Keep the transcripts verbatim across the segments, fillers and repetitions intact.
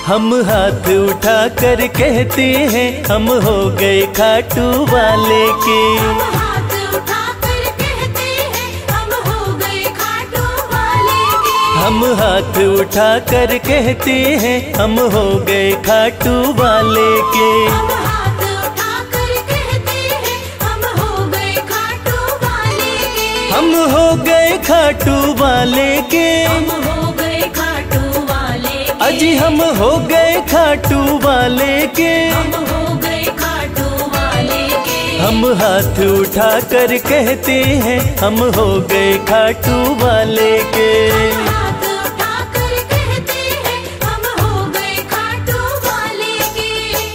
हम हाथ उठा कर कहते हैं हम हो गए खाटू वाले के। हम हाथ उठा कर कहते हैं हम हो गए खाटू वाले के। हम हाथ उठा कर कहते हैं हम हो गए खाटू वाले के। हम हाथ उठा कर कहते हैं हम हो गए खाटू वाले के। हम हो गए खाटू वाले के। हम हो गए खाटू वाले के। अजी हम हो गए खाटू वाले के। हम हो गए खाटू वाले के। हम हाथ उठा कर कहते हैं हम हो गए खाटू वाले के। हम हाथ उठा कर कहते हैं हम हो गए खाटू वाले के।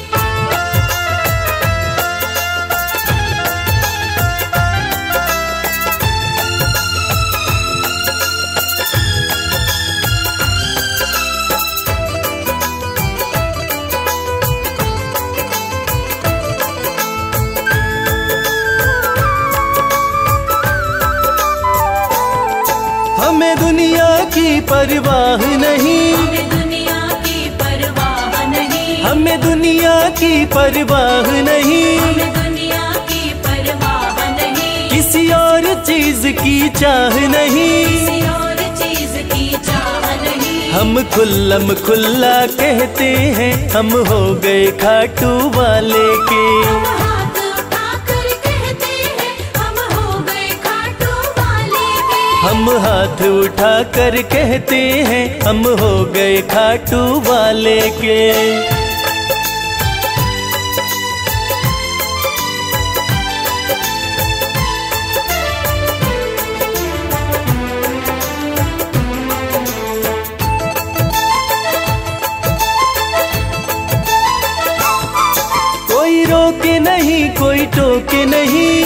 हमें दुनिया की परवाह नहीं। हमें दुनिया की परवाह नहीं। हमें दुनिया की परवाह नहीं। हमें दुनिया की परवाह नहीं। किसी और चीज की चाह नहीं। किसी और चीज की चाह नहीं। हम खुल्लम खुल्ला कहते हैं हम हो गए खाटू वाले के। हम हाथ उठा कर कहते हैं हम हो गए खाटू वाले के। हम हाथ उठा कर कहते हैं हम हो गए खाटू वाले के। कोई रोके नहीं कोई टोके नहीं।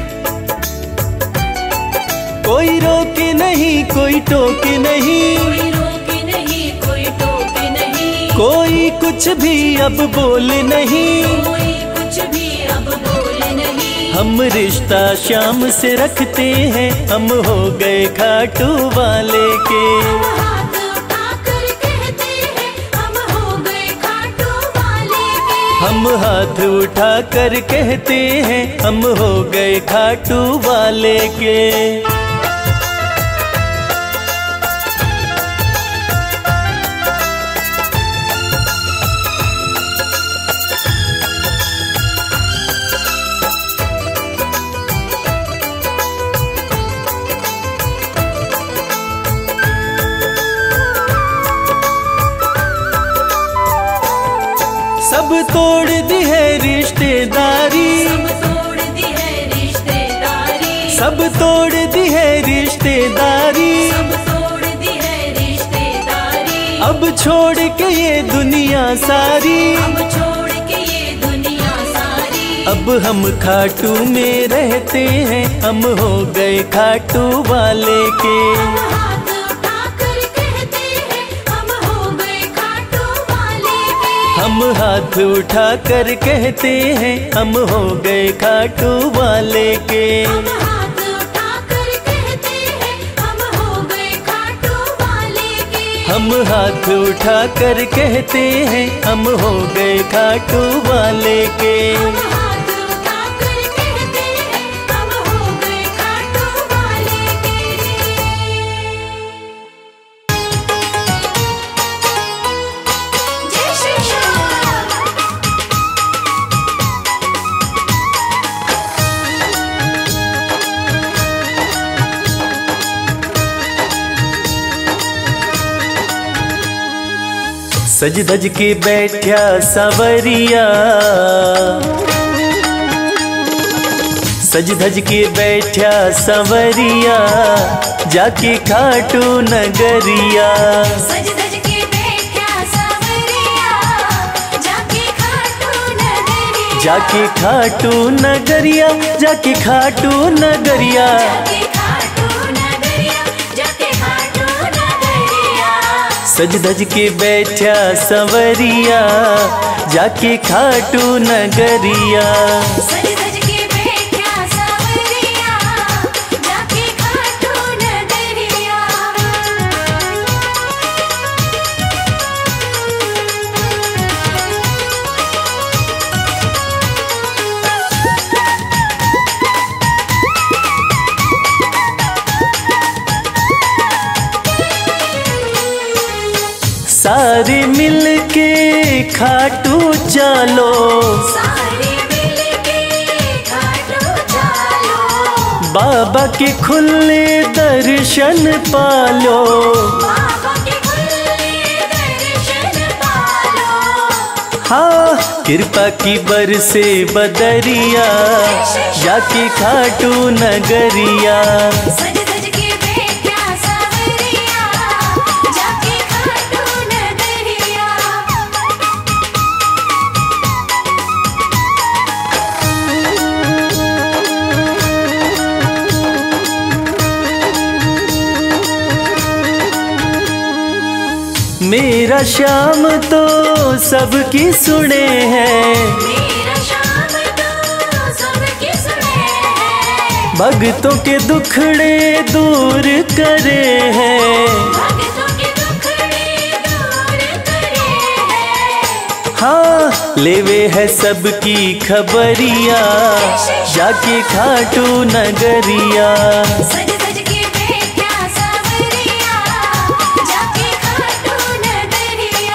कोई रोके नहीं कोई टोके नहीं। कोई रोके नहीं कोई टोके नहीं। कोई कुछ भी अब बोले नहीं। कोई कुछ भी अब बोले नहीं। हम रिश्ता शाम से रखते हैं हम हो गए खाटू वाले के। हम हाथ उठा कर कहते हैं हम हो गए खाटू वाले के। हम हाथ उठा कर कहते हैं हम हो गए खाटू वाले के। सब तोड़ दी है रिश्तेदारी। सब तोड़ दी है रिश्तेदारी। सब तोड़ दी है रिश्तेदारी। सब तोड़ दी है रिश्तेदारी। अब छोड़ के ये दुनिया सारी। अब छोड़ के ये दुनिया सारी। अब हम खाटू में रहते हैं हम हो गए खाटू वाले के। हम हाथ उठा कर कहते हैं हम हो गए खाटू वाले के। हम हाथ उठा कर कहते हैं हम हो गए खाटू वाले के। हम हाथ उठा कर कहते हैं हम हो गए खाटू वाले के। हम हाथ उठा कर कहते हैं हम हो गए खाटू वाले के। हम हाथ उठा कर कहते हैं हम हो गए खाटू वाले के। जय श्री श्याम। सज धज के बैठा सवरिया। सज धज के बैठा सवरिया जाके खाटू नगरिया। सज धज के बैठा सवरिया जाके खाटू नगरिया। जाके खाटू नगरिया जाके खाटू नगरिया। जाके खाटू नगरिया जाके खाटू नगरिया। सज धज के बैठा सवरिया जाके खाटू नगरिया। सज धज के बैठा सवरिया जाके खाटू नगरिया। खाटू चालो, सारे मिलके खाटू चालो, बाबा के खुले दर्शन पालो। बाबा के खुले दर्शन पालो। हाँ कृपा की बरसे बदरिया, जाके खाटू नगरिया। सज सज के बैठा सावरिया, जाके खाटू नगरिया। मेरा श्याम तो सबकी सुने हैं, मेरा श्याम तो सबकी सुने हैं, भक्तों के दुखड़े दूर करे हैं। भक्तों के दुखड़े दूर करे हैं। हाँ लेवे है सबकी खबरिया, जाके खाटू नगरिया। सज सज के बैठा सावरिया, जाके खाटू नगरिया।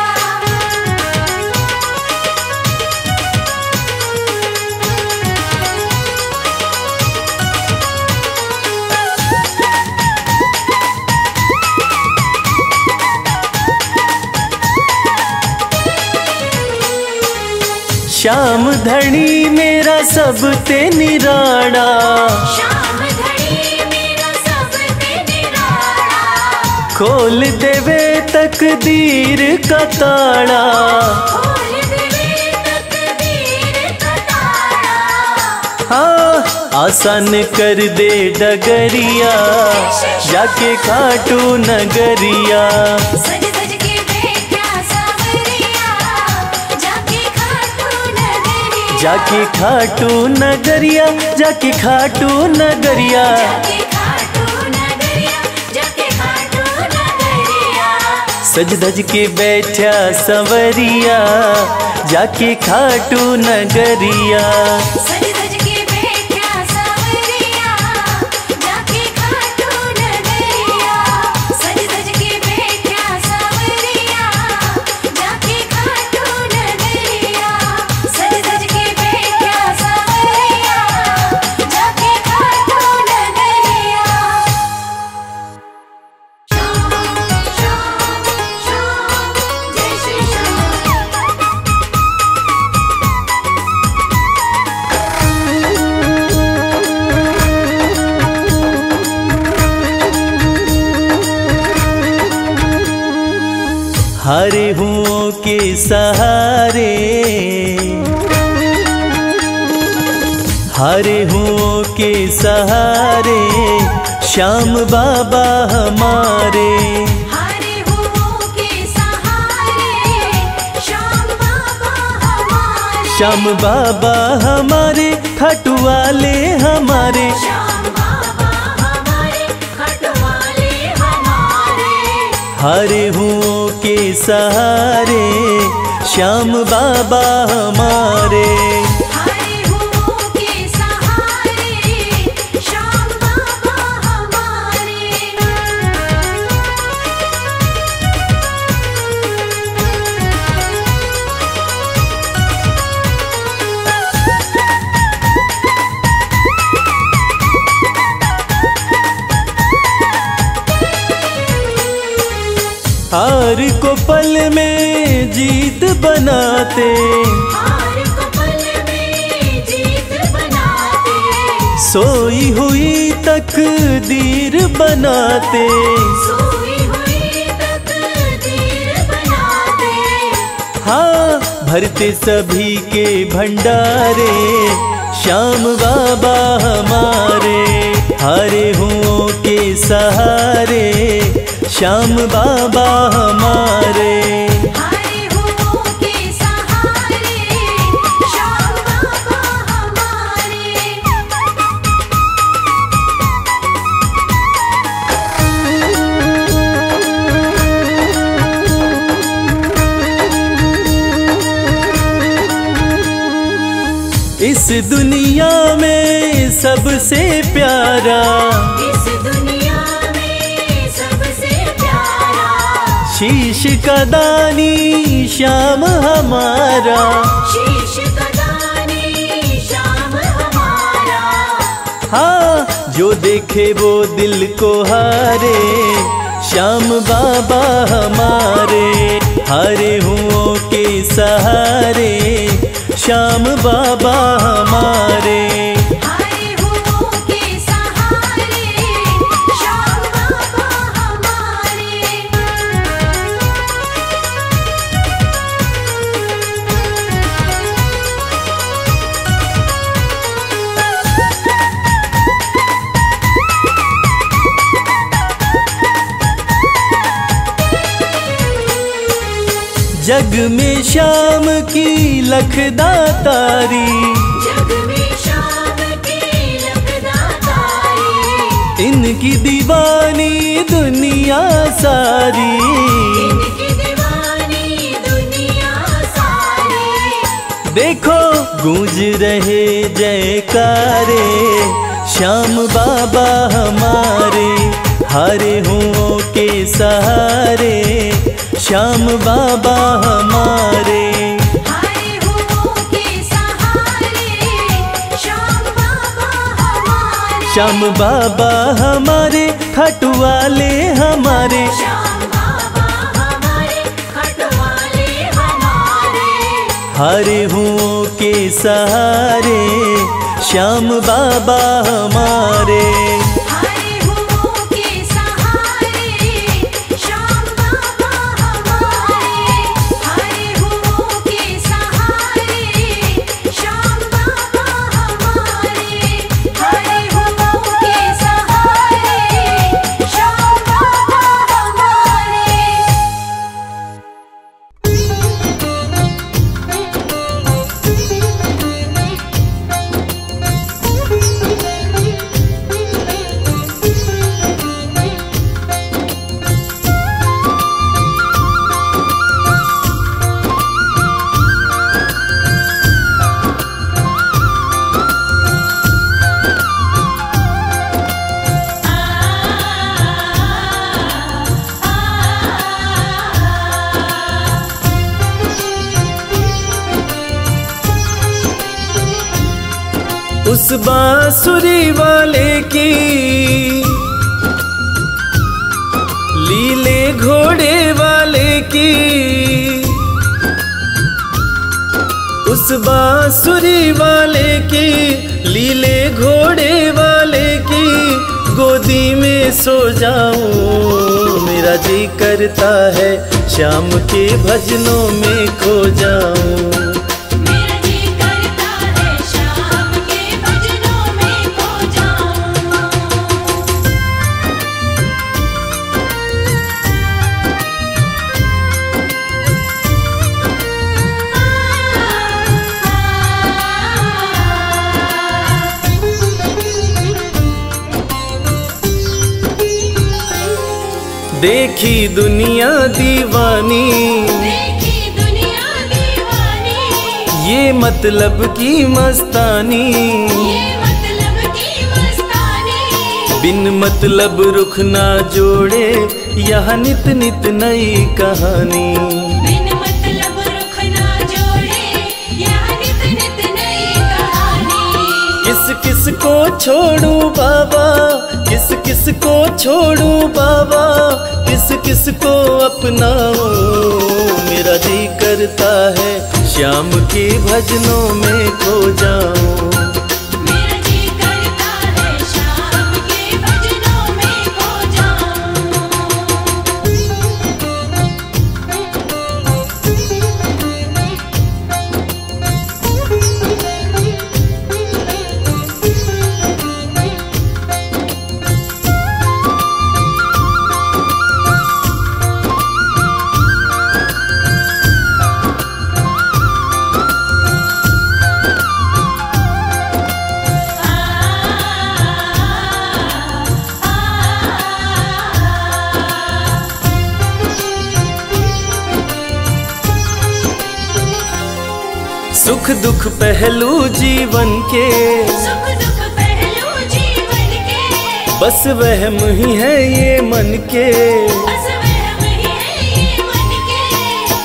श्याम धनी मेरा सब ते निराड़ा, श्याम धनी मेरा सब ते निराला, खोल देवे तकदीर का ताड़ा। खोल देवे तकदीर का ताला। हाँ आसान कर दे डगरिया, जाके खाटू नगरिया। सज सज के बैठा सावरिया, जाके खाटू नगरिया। जाके खाटू नगरिया, जाके खाटू नगरिया। जाके खाटू नगरिया, जाके खाटू नगरिया। सज धज के बैठा संवरिया, जाके खाटू नगरिया। सज सज के बैठा सावरिया, जाके खाटू नगरिया। सज सज के बैठा सावरिया, जाके खाटू नगरिया। सज सज के बैठा सावरिया, जाके खाटू नगरिया। श्याम श्याम श्याम जय श्री श्याम। हरे हुओं के सहारे, हरे हुओं के सहारे, श्याम बाबा हमारे। हरे हुओं के सहारे, श्याम बाबा हमारे। श्याम बाबा हमारे, खाटू वाले हमारे। श्याम बाबा हमारे, खटवाले हमारे। हरे हुओं के सहारे, श्याम बाबा हमारे। हरे हुओं के सहारे, श्याम बाबा हमारे। हार को पल में जीत बनाते, हार को पल में जीत बनाते, सोई हुई तकदीर बनाते। सोई हुई तकदीर बनाते। हाँ भरते सभी के भंडारे, श्याम बाबा हमारे। हरे हुओं के सहारे, श्याम बाबा हमारे। हरे हुओं के सहारे, श्याम बाबा हमारे। इस दुनिया में सबसे प्यारा, इस दुनिया में सबसे प्यारा, शीश का दानी श्याम हमारा, शीश का दानी श्याम हमारा। हाँ जो देखे वो दिल को हारे, श्याम बाबा हमारे। हारे हुओं के सहारे, श्याम बाबा हमारे। हारे हुओं के सहारे, श्याम बाबा हमारे। जग में श्याम की लखदातारी, जग में श्याम की लखदातारी। इनकी दीवानी दुनिया सारी, इनकी दीवानी दुनिया सारी। देखो गूंज रहे जयकारे, श्याम बाबा हमारे। हारे हुओं के सहारे, श्याम बाबा हमारे। हारे हुओं के सहारे, श्याम बाबा हमारे। श्याम बाबा हमारे, खाटू वाले हमारे। श्याम बाबा हमारे, खटवाले हमारे। हारे हुओं के सहारे, श्याम बाबा हमारे। हारे हुओं के सहारे, श्याम बाबा हमारे। हारे हुओं के सहारे, श्याम बाबा हमारे। हारे हुओं के सहारे, श्याम बाबा हमारे। उस बांसुरी वाले की लीले घोड़े वाले की, उस बांसुरी वाले की लीले घोड़े वाले की गोदी में सो जाऊं। मेरा जी करता है श्याम के भजनों में खो जाऊं। मेरा जी करता है श्याम के भजनों में खो जाऊं। देखी दुनिया दीवानी, देखी दुनिया दीवानी। ये मतलब की मस्तानी, ये मतलब की मस्तानी। बिन मतलब रुख ना जोड़े यहाँ नित नित नई कहानी। बिन मतलब रुख ना जोड़े, यह नित नित नई कहानी। किस किस को छोड़ूं बाबा, किस किस को छोड़ूं बाबा, किस किस को अपनाऊं। मेरा जी करता है श्याम के भजनों में खो जाऊं। मेरा जी करता है श्याम के भजनों में खो जाऊं। सुख दुख पहलू जीवन के, सुख दुख पहलू जीवन के। बस वहम ही है ये मन के। बस वहम ही है ये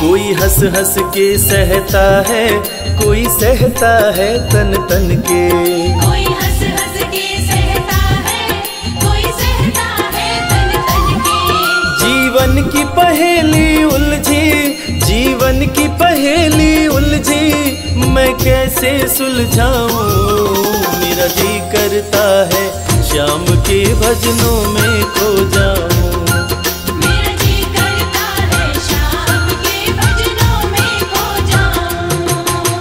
कोई हंस हंस के सहता है, कोई सहता है तन तन के। कोई हंस हंस के सहता है, कोई सहता है तन तन के। जीवन की पहेली उलझी, जीवन की पहेली उलझी, मैं कैसे सुलझाऊं। मेरा जी करता है श्याम के भजनों में खो जाऊं। मेरा जी करता है श्याम के भजनों में खो जाऊं।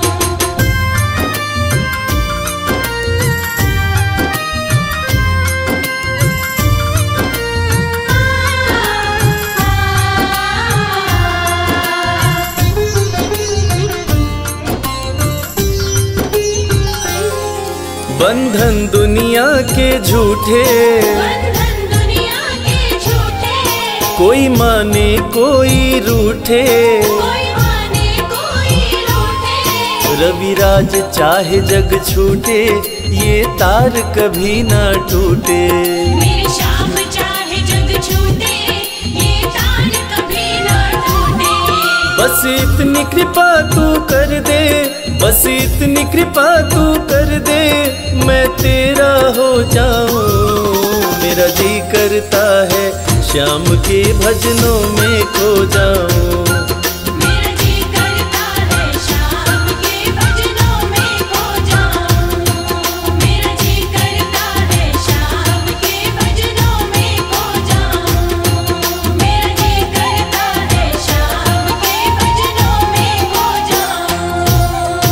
बंधन दुनिया के झूठे, बंधन दुनिया के झूठे। कोई माने कोई रूठे, कोई माने कोई रूठे। रविराज चाहे जग छूटे, ये तार कभी ना टूटे। मेरे श्याम चाहे जग छूटे, ये तार कभी ना टूटे। बस इतनी कृपा तू कर दे, बस इतनी कृपा तू कर दे, मैं तेरा हो जाऊं। मेरा जी करता है श्याम के भजनों में खो जाऊं। मेरा जी करता है श्याम के भजनों में खो जाऊं। मेरा जी करता है श्याम के भजनों में खो जाऊं। मेरा जी करता है श्याम के भजनों में खो जाऊं।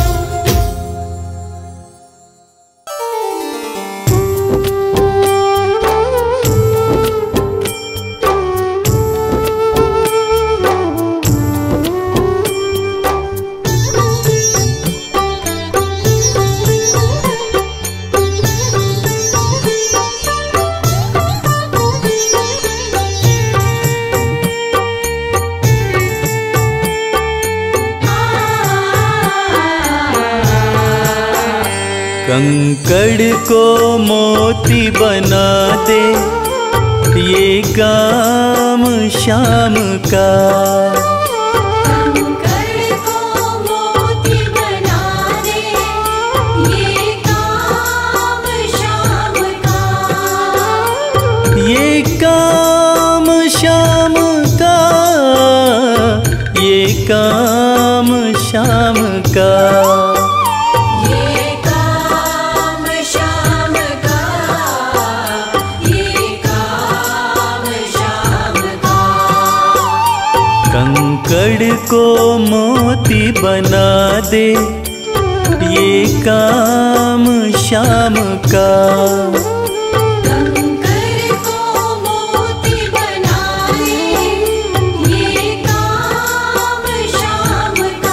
कंकड़ को मोती बना दे, ये काम श्याम का। कंकड़ को मोती बना दे, ये काम श्याम का। ये काम श्याम का, ये काम श्याम का। ये काम श्याम का, ये काम श्याम का। कंकड़ को मोती बना दे, ये काम श्याम का। कंकड़ को मोती बना दे, ये काम श्याम का।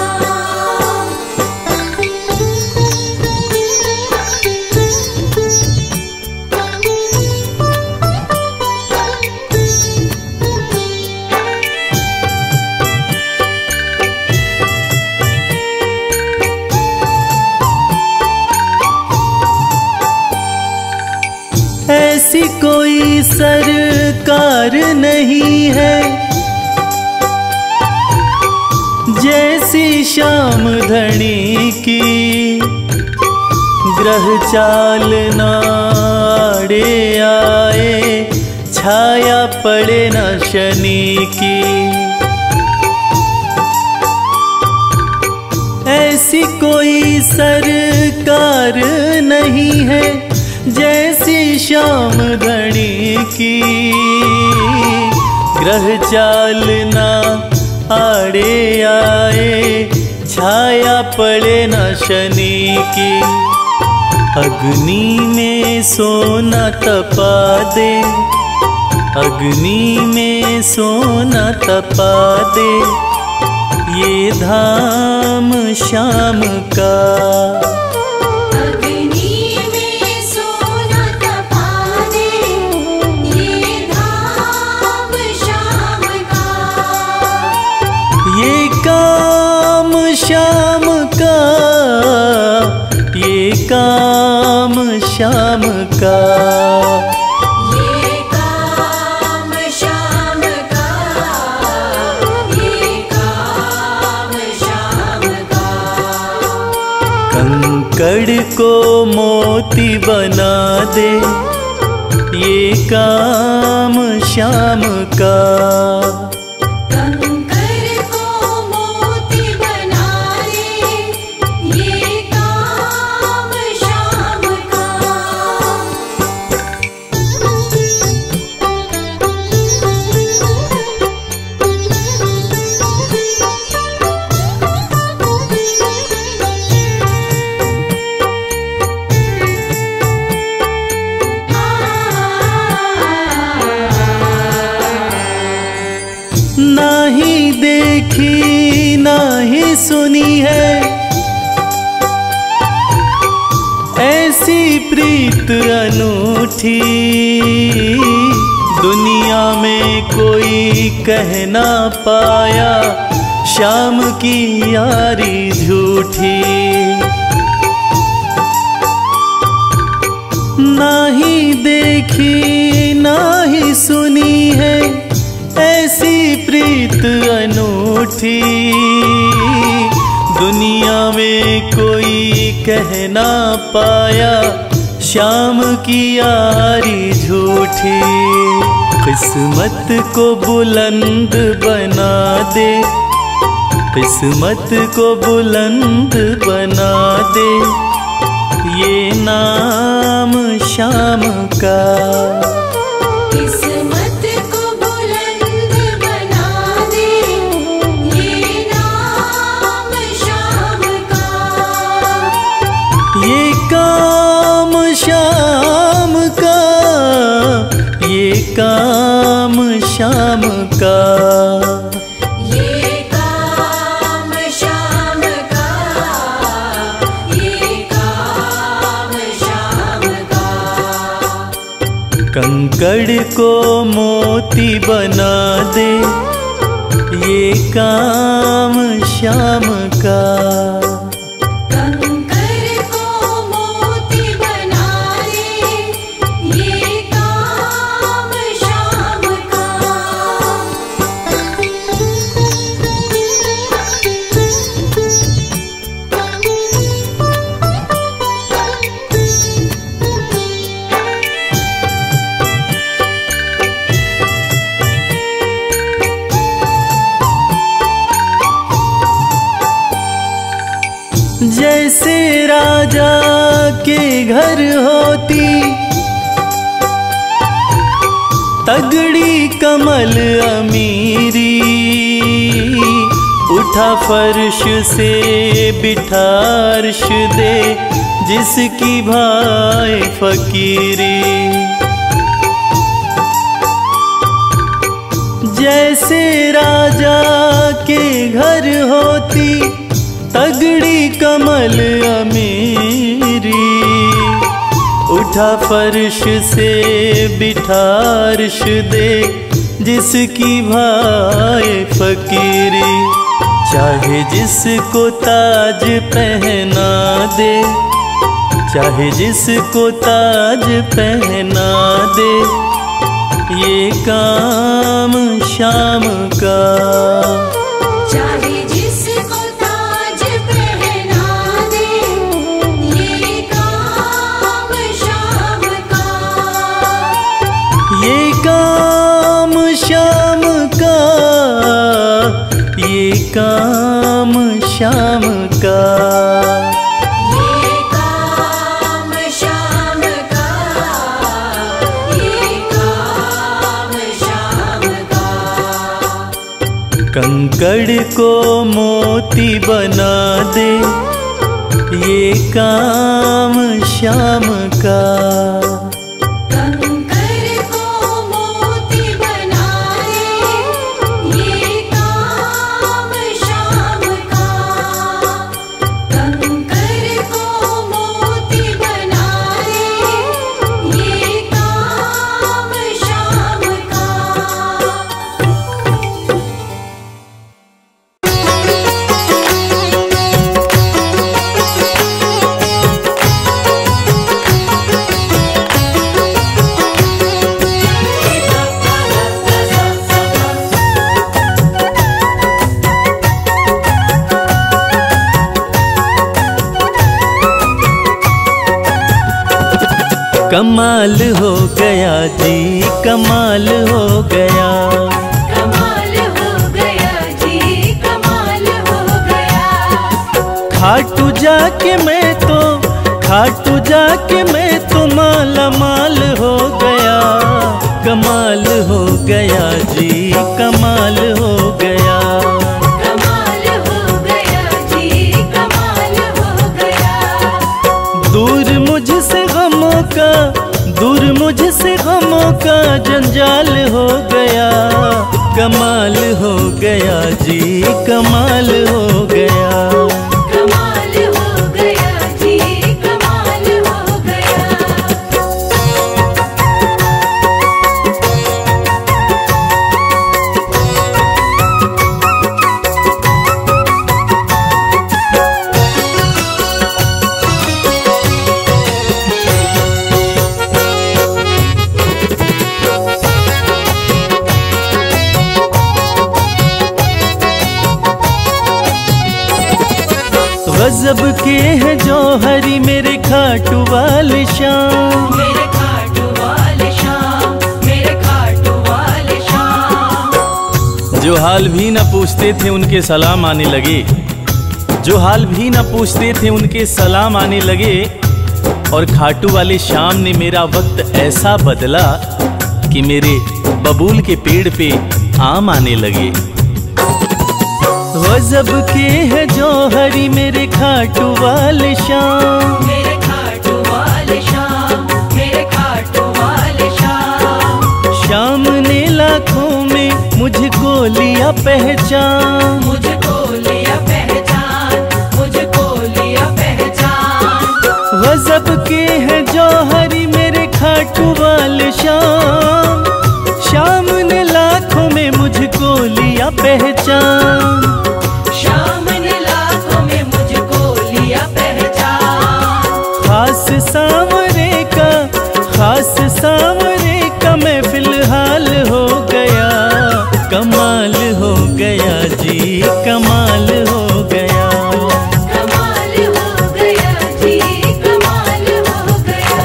ऐसी कोई सरकार नहीं है, जैसी श्याम धनी की। ग्रह चाल नाड़े आए, छाया पड़े न शनि की। ऐसी कोई सरकार नहीं है, जैसी श्याम धनी की। ग्रह चाल ना आड़े आए, छाया पड़े न शनि की। अग्नि में सोना तपा दे, अग्नि में सोना तपा दे, ये धाम श्याम का। अग्नि में सोना तपा दे, ये धाम श्याम का। ये काम श्याम का, ये काम श्याम का। ये काम श्याम का, ये काम कंकड़ को मोती बना दे, ये काम श्याम का। कंकर को मोती बना दे, ये काम श्याम का। नाही देखी नाही सुनी है ऐसी प्रीत अनूठी, दुनिया में कोई कह ना पाया श्याम की यारी झूठी। नाही देखी नाही सुनी है ऐसी प्रीत अनूठी, दुनिया में कोई कह ना पाया श्याम की यारी झूठी। किस्मत को बुलंद बना दे, किस्मत को बुलंद बना दे, ये नाम श्याम का। किस्मत को बुलंद बना दे, ये नाम श्याम का। ये काम श्याम का, ये काम श्याम का। ये काम श्याम का, ये काम श्याम का। कंकड़ को मोती बना दे, ये काम श्याम का। कंकर को मोती बना दे, ये काम श्याम का। जैसे राजा के घर होती तगड़ी कमल अमीरी, उठा फर्श से बिठा अर्श दे जिसकी भाई फकीरी। जैसे राजा के घर होती तगड़ी कमल अमीरी, उठा फर्श से बिठा अर्श दे जिसकी भाई फकीरी। चाहे जिसको ताज पहना दे, चाहे जिसको ताज पहना दे, ये काम श्याम का। चाहे जिसको ताज पहना दे, ये काम श्याम का। ये काम श्याम का, ये काम श्याम का। ये काम श्याम का, ये काम श्याम का। कंकड़ को मोती बना दे, ये काम श्याम का। कंकर को मोती बना दे, ये काम श्याम का। कंकर को मोती बना दे, ये काम श्याम का। Thank you. कमाल हो गया जी, कमाल हो गया। कमाल हो गया जी, कमाल हो गया। खाटू जाके मैं तो, खाटू जाके मैं तो माला माल हो गया। कमाल हो गया जी, कमाल हो गया। कमाल हो गया जी, कमाल हो गया। दूर मुझसे गमों का, दूर मुझसे गमों का जंजाल हो गया। कमाल हो गया जी, कमाल हो गया। कमाल हो गया जी, कमाल हो गया। गजब के हैं जौहरी मेरे खाटू वाले शाम। मेरे खाटू वाले शाम, मेरे खाटू वाले शाम। जो हाल भी न पूछते थे उनके सलाम आने लगे, जो हाल भी न पूछते थे उनके सलाम आने लगे। और खाटू वाले शाम ने मेरा वक्त ऐसा बदला कि मेरे बबूल के पेड़ पे आम आने लगे। गजब के है जौहरी मेरे खाटू वाले शाम। मेरे खाटू वाले शाम, मेरे खाटू वाले शाम। शाम ने लाखों में मुझको लिया पहचान, मुझको लिया पहचान, मुझको लिया पहचान। गजब के है जौहरी मेरे खाटू वाले शाम। शाम ने लाखों में मुझको लिया पहचान। शाम ने लाखों में मुझको लिया पहचान। खास सांवरे का, खास सांवरे का मैं फिलहाल हो गया। कमाल हो गया जी, कमाल हो गया। कमाल हो गया जी, कमाल हो गया।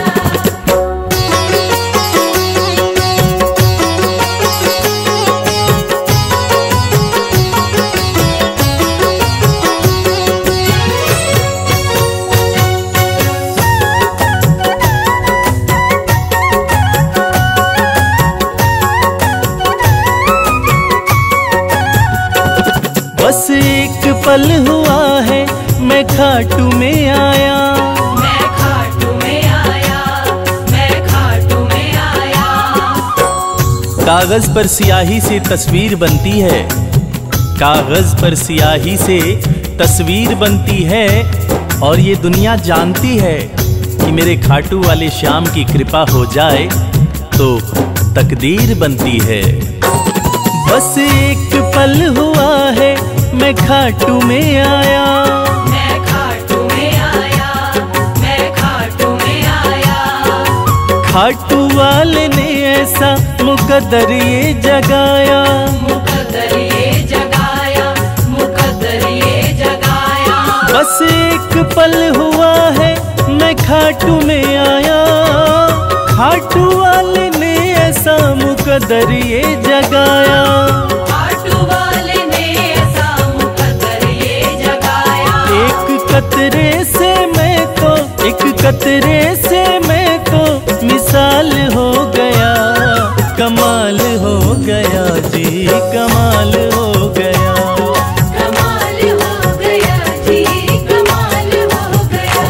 बस एक पल हुआ है मैं खाटू में आया। मैं खाटू में आया, मैं खाटू में आया। कागज पर स्याही से तस्वीर बनती है, कागज पर स्याही से तस्वीर बनती है। और ये दुनिया जानती है कि मेरे खाटू वाले श्याम की कृपा हो जाए तो तकदीर बनती है। बस एक पल हुआ है मैं खाटू में आया। मैं खाटू में आया, मैं खाटू में आया। खाटू वाले ने ऐसा मुकद्दर ये जगाया। मुकद्दर ये जगाया, मुकद्दर ये जगाया। बस एक पल हुआ है मैं खाटू में आया। खाटू वाले ने ऐसा मुकद्दर ये जगाया। खाटू वाले ने ऐसा मुकद्दर ये जगाया। एक कतरे से मैं तो, एक कतरे से मैं तो मिसाल हो गया। कमाल हो गया जी, कमाल हो गया। कमाल हो गया जी, कमाल हो गया।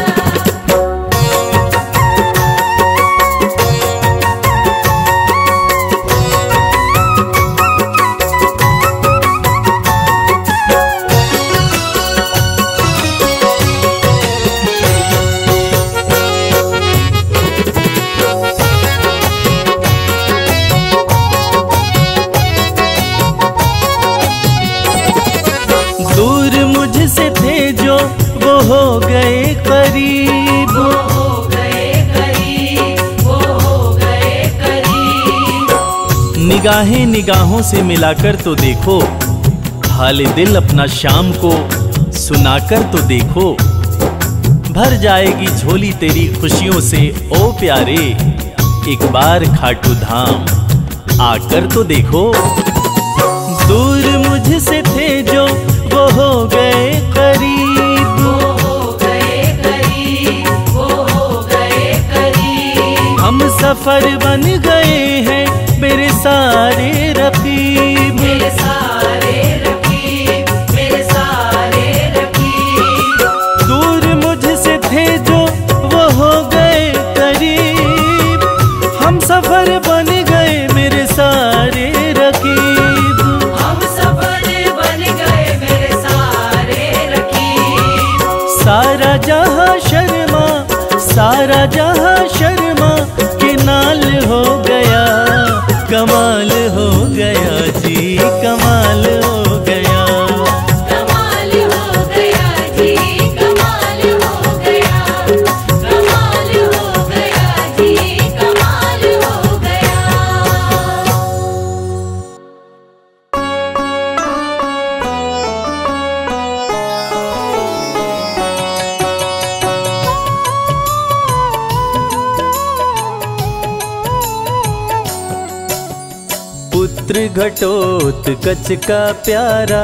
दूर मुझसे थे जो वो हो गए करीब। वो हो गए करीब, वो हो गए करीब। निगाहें निगाहों से मिलाकर तो देखो, हाल दिल अपना शाम को सुनाकर तो देखो। भर जाएगी झोली तेरी खुशियों से ओ प्यारे। एक बार खाटू धाम आकर तो देखो। दूर मुझसे थे जो वो हो गए करीब, वो हो गए करीब, वो हो गए करीब। हम सफर बन गए हैं मेरे सारे रकीब, मेरे सारे रकीब, मेरे सारे रकीब। दूर मुझसे थे जो वो हो गए करीब, हम सफर बन गए मेरे सारे रकीब। हम सफर बन गए मेरे सारे रकीब। सारा जहां शर्मा, सारा जहां शर्मा के नाल हो गया, कमाल हो गया जी, कमाल हो गया। कमाल हो गया जी, कमाल हो गया, कमाल हो गया जी, कमाल हो गया। पुत्र घटोत्कच का प्यारा,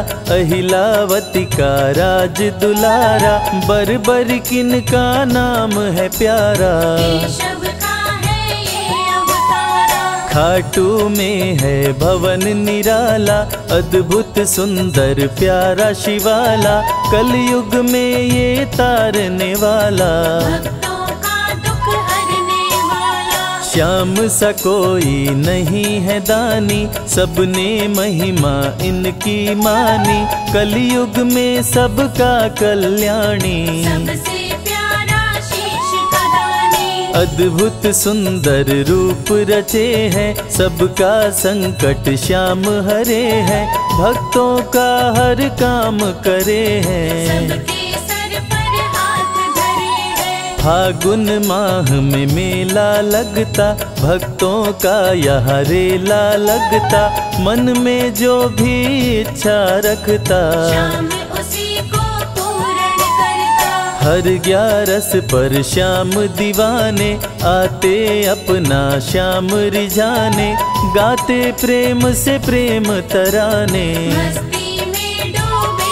अहिलावती का राज दुलारा, बरबर किन का नाम है प्यारा। केशव का है ये अवतारा, खाटू में है भवन निराला, अद्भुत सुंदर प्यारा शिवाला, कलयुग में ये तारने वाला। भक्तों का दुख हरने वाला, श्याम सा कोई नहीं है दानी, सबने महिमा इनकी मानी, कलयुग में सबका कल्याणी। सबसे प्यारा शीश का दानी, अद्भुत सुंदर रूप रचे हैं, सबका संकट श्याम हरे हैं, भक्तों का हर काम करे हैं। सबके सर पर हाथ धरे हैं। फागुन माह में मेला लगता, भक्तों का यहाँ रेला लगता, मन में जो भी इच्छा रखता, श्याम उसी को पूर्ण करता। हर ग्यारस पर श्याम दीवाने, आते अपना श्याम रिझाने, गाते प्रेम से प्रेम तराने। मस्ती में डूबे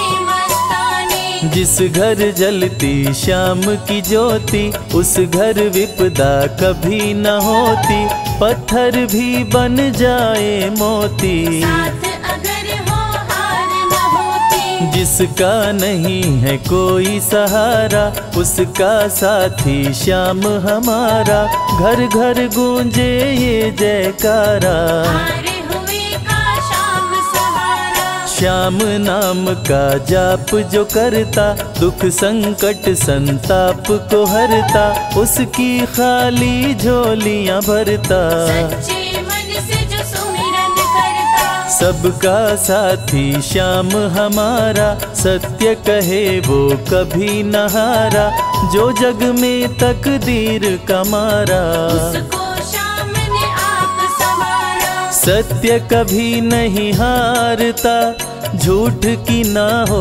मस्ताने, जिस घर जलती श्याम की ज्योति, उस घर विपदा कभी न होती, पत्थर भी बन जाए मोती। साथ अगर हो हार न होती, जिसका नहीं है कोई सहारा, उसका साथी श्याम हमारा, घर घर गूंजे ये जयकारा। हारे हुए का श्याम सहारा। श्याम नाम का जाप जो करता, दुख संकट संताप को हरता, उसकी खाली झोलियां भरता। सच्चे मन से जो सुमिरन करता, सबका साथी श्याम हमारा, सत्य कहे वो कभी न हारा, जो जग में तकदीर का मारा। उसको श्याम ने आप संवारा। सत्य कभी नहीं हारता, झूठ की ना हो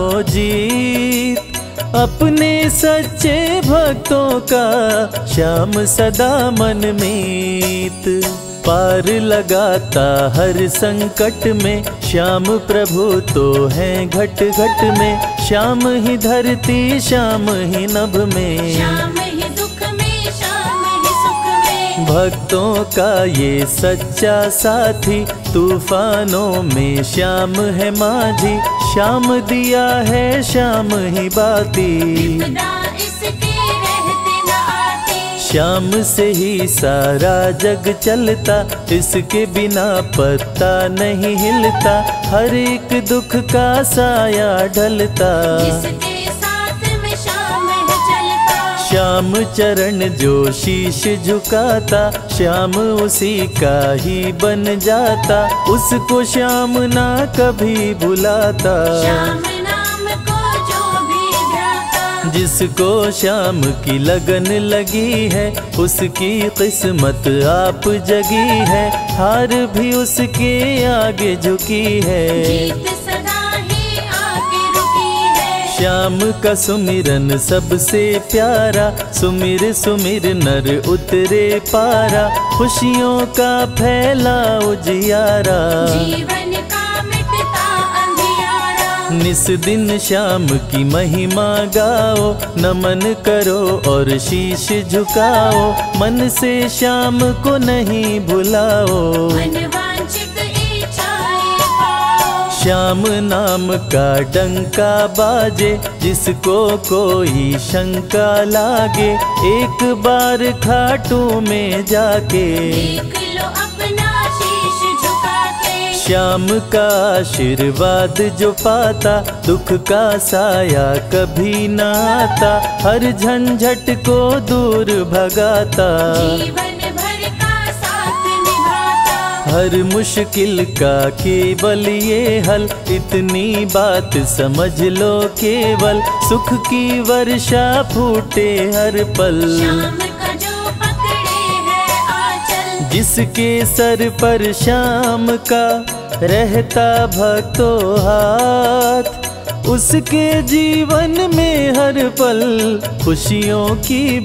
जीत, अपने सच्चे भक्तों का श्याम सदा मन मीत। पार लगाता हर संकट में, श्याम प्रभु तो हैं घट घट में, श्याम ही धरती श्याम ही नभ में, श्याम ही दुख में, श्याम ही सुख में। भक्तों का ये सच्चा साथी, तूफानों में श्याम है माझी, श्याम दिया है श्याम ही बाती। विपदा इसके रहते न आती, श्याम से ही सारा जग चलता, इसके बिना पत्ता नहीं हिलता, हर एक दुख का साया ढलता। जिसके साथ में श्याम है चलता, श्याम चरण जो शीश झुकाता, श्याम उसी का ही बन जाता, उसको श्याम ना कभी भुलाता। श्याम नाम को जो भी ध्याता, जिसको श्याम की लगन लगी है, उसकी किस्मत आप जगी है, हार भी उसके आगे झुकी है। जीत सदा ही आके रुकी है। श्याम का सुमिरन सबसे प्यारा, सुमिर सुमिर नर उतरे पारा, खुशियों का फैला उजियारा। जीवन का मिटता अंधियारा, निस दिन श्याम की महिमा गाओ, नमन करो और शीश झुकाओ, मन से श्याम को नहीं भुलाओ। मनवांछित इच्छाएं पाओ, श्याम नाम का डंका बाजे, जिसको कोई शंका लागे, एक बार खाटू में जाके देख लो अपना शीश झुका के। श्याम का आशीर्वाद जो पाता, दुख का साया कभी न आता, हर झंझट को दूर भगाता, जीवन भर का साथ निभाता। हर मुश्किल का केवल ये हल, इतनी बात समझ लो केवल, सुख की वर्षा फूटे हर पल। श्याम का जो पकड़े है आंचल, जिसके सर पर श्याम का रहता भक्तों हाथ, उसके जीवन में हर पल खुशियों की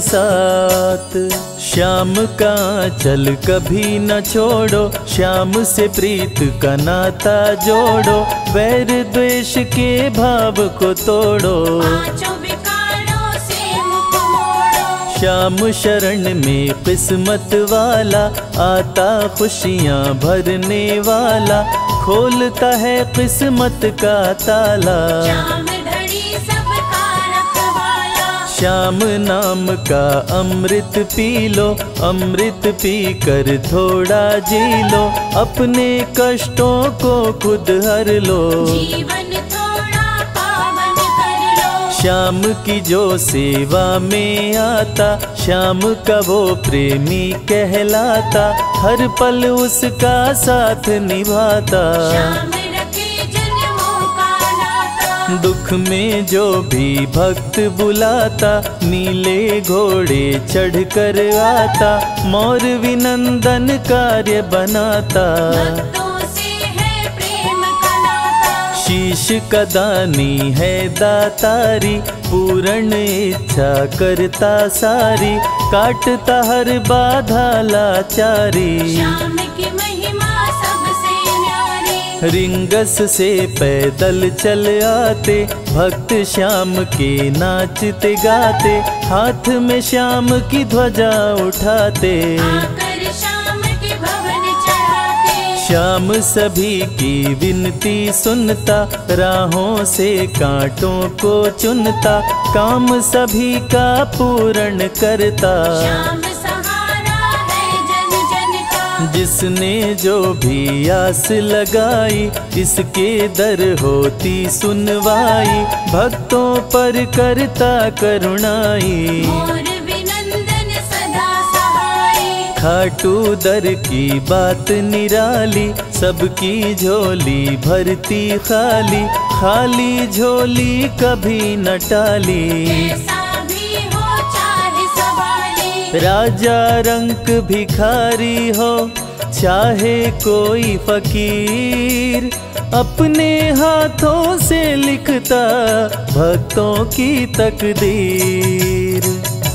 बरसात। श्याम का चल कभी न छोड़ो, श्याम से प्रीत का नाता जोड़ो, वैर द्वेष के भाव को तोड़ो। पांचों विकारों से मुख मोड़ो, श्याम शरण में किस्मत वाला, आता खुशियाँ भरने वाला, खोलता है किस्मत का ताला। श्याम धड़ी सबका रखवाला, श्याम नाम का अमृत पी लो, अमृत पी कर थोड़ा जी लो, अपने कष्टों को खुद हर लो। जीवन थोड़ा पावन कर लो। श्याम की जो सेवा में आता, श्याम का वो प्रेमी कहलाता, हर पल उसका साथ निभाता। श्याम रखे जन्मों का नाता, दुख में जो भी भक्त बुलाता, नीले घोड़े चढ़ कर आता, मोर विनंदन कार्य बनाता। भक्तों से है प्रेम का नाता, शीश का दानी है दातारी, पूर्ण इच्छा करता सारी, काटता हर बाधा लाचारी। श्याम की महिमा सबसे न्यारी, रिंगस से पैदल चल आते, भक्त श्याम के नाचते गाते, हाथ में श्याम की ध्वजा उठाते। आकर श्याम के भवन चढ़ाते। श्याम सभी की विनती सुनता, राहों से कांटों को चुनता, काम सभी का पूर्ण करता। श्याम सहारा है जन जन का, जिसने जो भी आस लगाई, इसके दर होती सुनवाई, भक्तों पर करता करुणाई। मोर विनंदन सदा सहाय, खाटू दर की बात निराली, सबकी झोली भरती खाली, खाली झोली कभी न टाली। कैसा भी हो चाहे सवाली, राजा रंक भिखारी हो, चाहे कोई फकीर, अपने हाथों से लिखता भक्तों की तकदीर।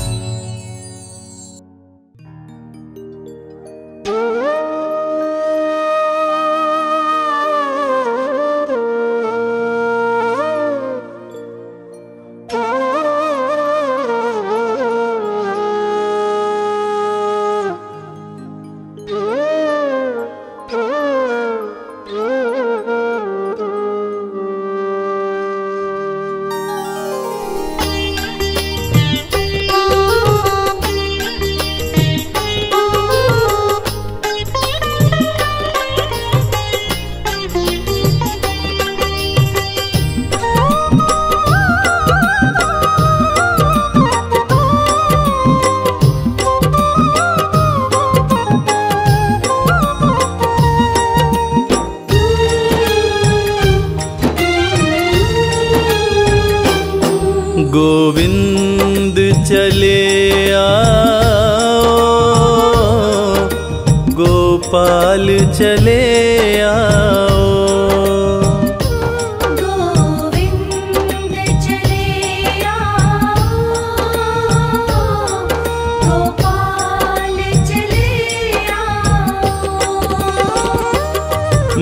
गोविंद चले आओ, गोपाल चले आओ। गोविंद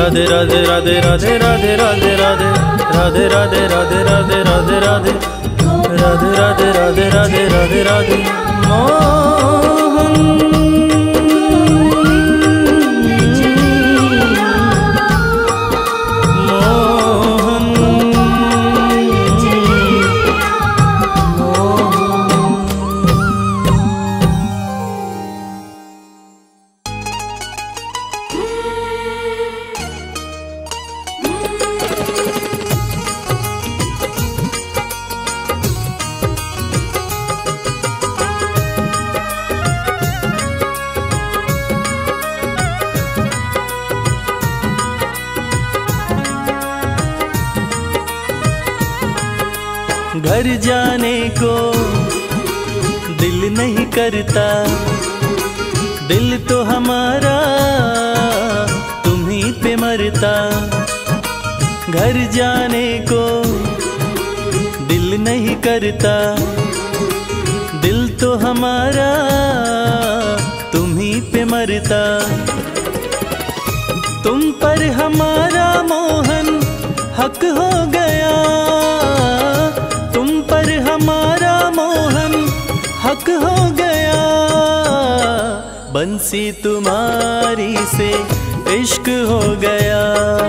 राधे राधे राधे राधे राधे राधे राधे राधे राधे राधे राधे राधे राधे राधे राधे राधे राधे राधे राधे मोहन घर जाने को दिल नहीं करता, दिल तो हमारा तुम्हीं पे मरता। घर जाने को दिल नहीं करता, दिल तो हमारा तुम्हीं पे मरता। तुम पर हमारा मोहन हक हो गया, तुम पर हमारा मोहन हक हो गया। बंसी तुम्हारी से इश्क हो गया,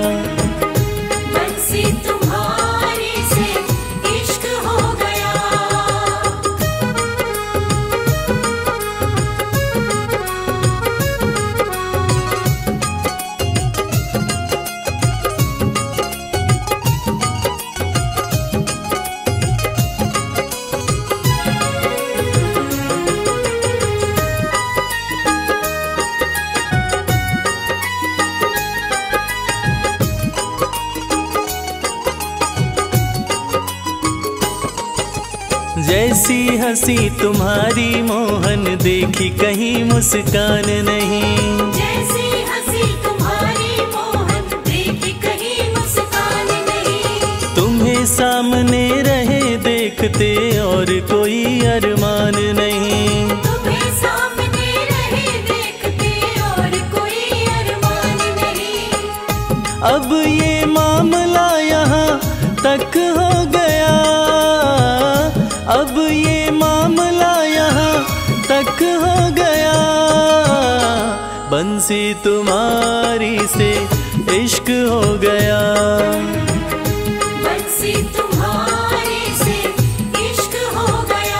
बंसी तुम्हारी से इश्क हो गया। जैसी हंसी तुम्हारी मोहन देखी कहीं मुस्कान नहीं, जैसी हंसी तुम्हारी मोहन देखी कहीं मुस्कान नहीं। तुम्हें सामने रहे देखते और कोई अरमान नहीं, तुम्हें सामने रहे देखते और कोई अरमान नहीं। अब ये मामला यहाँ तक हो गया, अब ये मामला यहाँ तक हो गया। बंसी तुम्हारी से इश्क हो गया, बंसी तुम्हारी से इश्क हो गया।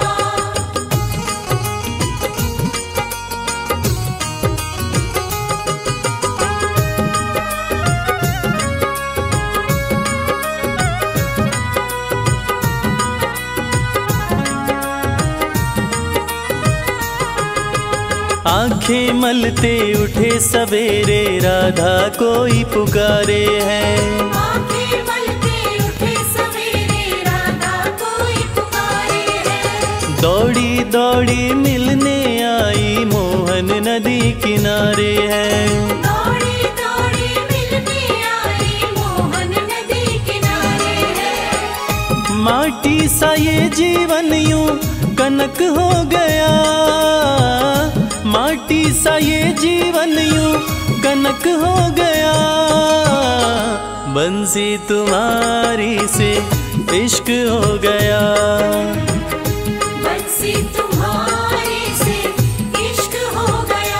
आंखें मलते उठे सवेरे राधा कोई पुकारे है, आंखें मलते उठे सवेरे राधा कोई पुकारे है। दौड़ी दौड़ी मिलने आई मोहन नदी किनारे है, दौड़ी दौड़ी मिलने आई मोहन नदी किनारे है। माटी सा ये जीवन यूं कनक हो गया, माटी सा ये जीवन यूं कनक हो गया। बंसी तुम्हारी से इश्क हो गया, बंसी तुम्हारी से इश्क हो गया।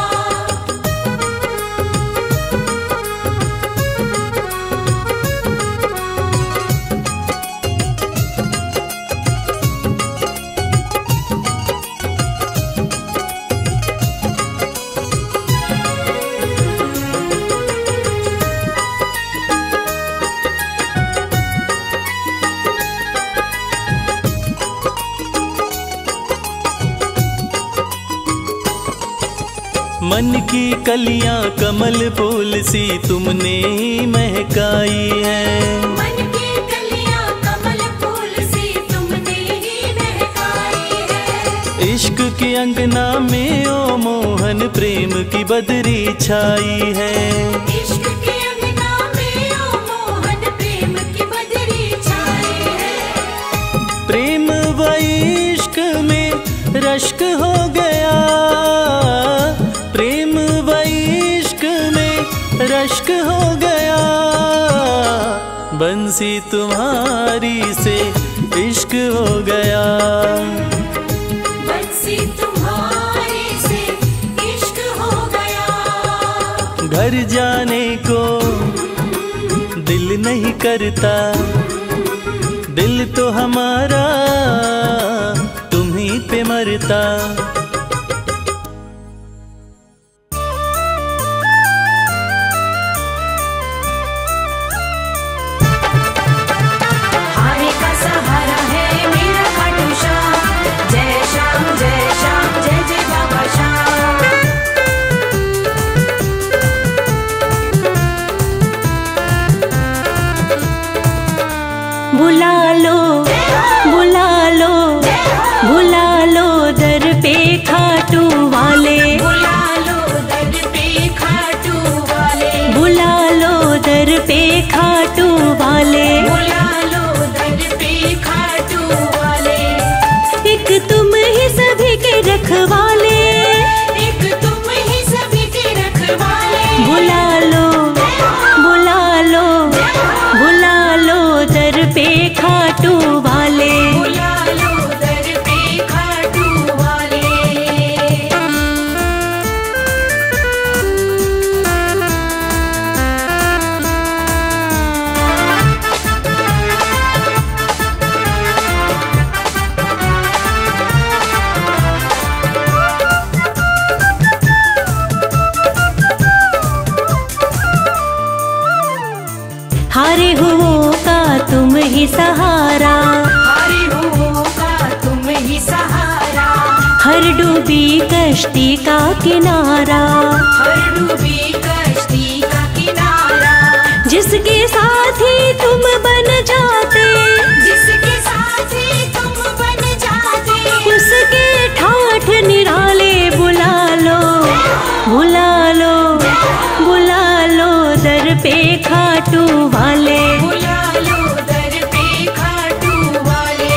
मन की कलियां कमल फूल सी तुमने ही महकाई है, मन की कलियां कमल फूल सी तुमने ही महकाई है। इश्क के अंगना में ओ मोहन प्रेम की बदरी छाई है, इश्क के अंगना में ओ मोहन प्रेम की बदरी छाई है। प्रेम व इश्क में रश्क हो गया, प्रेम व इश्क में रश्क बंसी तुम्हारी से इश्क हो गया, बंसी तुम्हारी से इश्क हो गया। घर जाने को दिल नहीं करता, दिल तो हमारा तुम्हीं पे मरता। हारे का सहारा है मेरा खाटू श्याम, जय श्याम जय श्याम जय जय बाबा श्याम। बुला लो बुला लो बुला लो दर पे खाटू वाले, बुला लो दर पे खाटू वाले, बुला लो दर पे खाटू वाले। बुला लो दर पे खाटू वाले। एक तुम ही सभी के रखवाले, एक तुम ही सभी के रखवाले। बुला लो बुला लो बुला लो दर पे खाटू वाले। बुला लो दर पे खाटू वाले। हारे हुओं का तुम ही सहारा, हारे हुओं का तुम ही सहारा। हर डूबी कश्ती का किनारा, हर डूबी कश्ती का किनारा। जिसके साथी तुम बन जाते, जिसके साथी तुम बन जाते। उसके ठाठ निराले। बुला लो बुला लो बुला लो दर पे खाटू वाले। बुला लो दर पे खाटू वाले।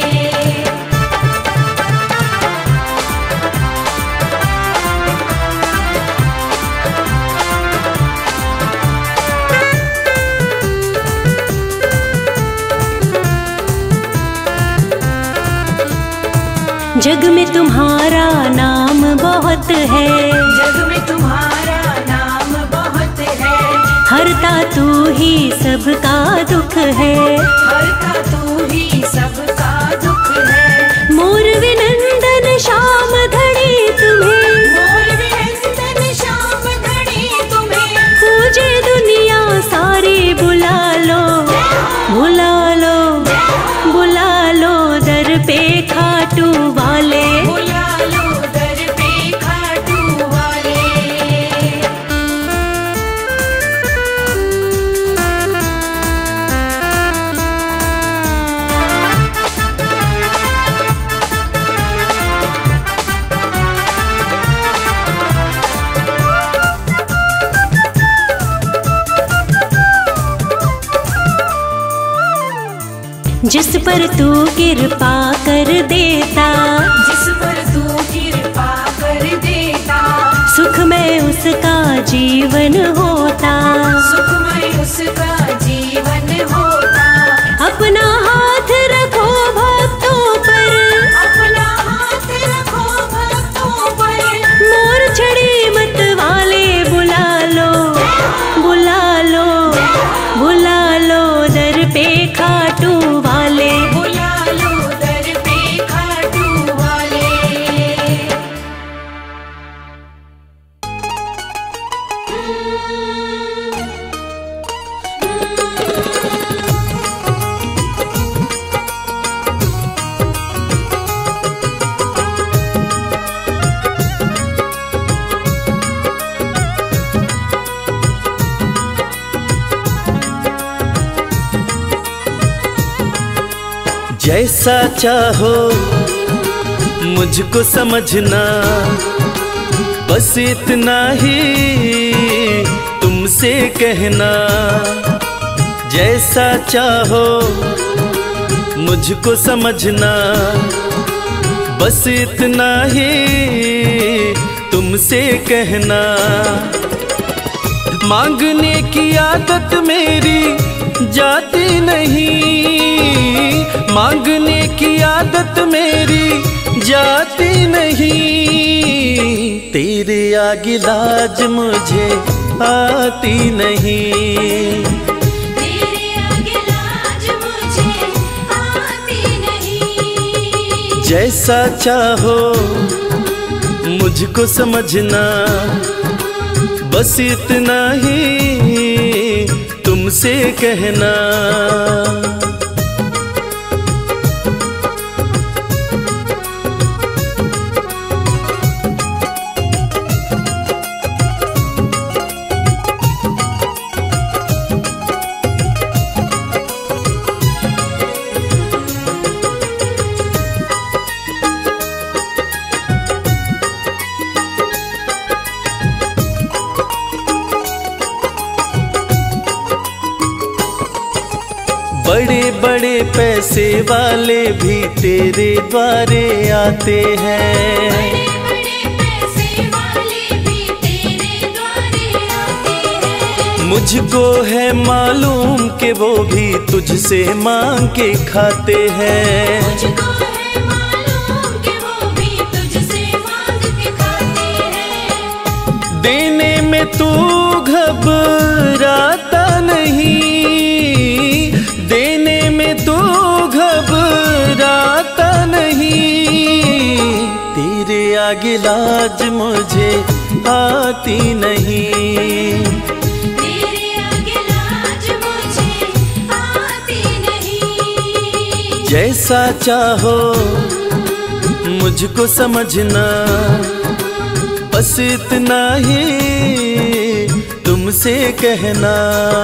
जग में तुम्हारा नाम बहुत है, जग में तुम्हारा नाम बहुत है। हरता तू ही सबका दुख है, हरता तू ही सबका दुख है। मोर विनंदन श्याम धड़ी तुम्हें, मोर विनंदन श्याम धड़ी तुम्हें। पूजे दुनिया सारी। बुला लो बुला लो बुला लो दर पे खाटू वाले। बुला लो दर पे खाटू वाले। जिस पर तू कृपा कर देता, जिस पर तू कृपा कर देता। सुख में उसका जीवन होता, सुखमय उसका जीवन होता। अपना हाथ रखो भक्तों पर, अपना हाथ रखो भक्तों पर। मोर छड़ी मत वाले। बुला लो बुला लो बुला लो दर पे खाटू वाले। बुला लो दर पे खाटू वाले। जैसा चाहो मुझको समझना, बस इतना ही तुमसे कहना। जैसा चाहो मुझको समझना, बस इतना ही तुमसे कहना। मांगने की आदत मेरी जाती नहीं, मांगने की आदत मेरी जाती नहीं, तेरे आगे लाज मुझे आती नहीं, तेरे आगे लाज मुझे आती नहीं। जैसा चाहो मुझको समझना, बस इतना ही तुमसे कहना। बड़े बड़े पैसे वाले भी तेरे द्वारे आते हैं, बड़े बड़े पैसे वाले भी तेरे द्वारे आते हैं। मुझको है मालूम कि वो भी तुझसे मांग के खाते हैं, मुझको है मालूम कि वो भी तुझसे मांग के खाते हैं। देने में तू घबराता नहीं, देने में तू घबराता नहीं, तेरे आगे लाज मुझे आती नहीं, तेरे आगे लाज मुझे आती नहीं। जैसा चाहो मुझको समझना, बस इतना ही तुमसे कहना।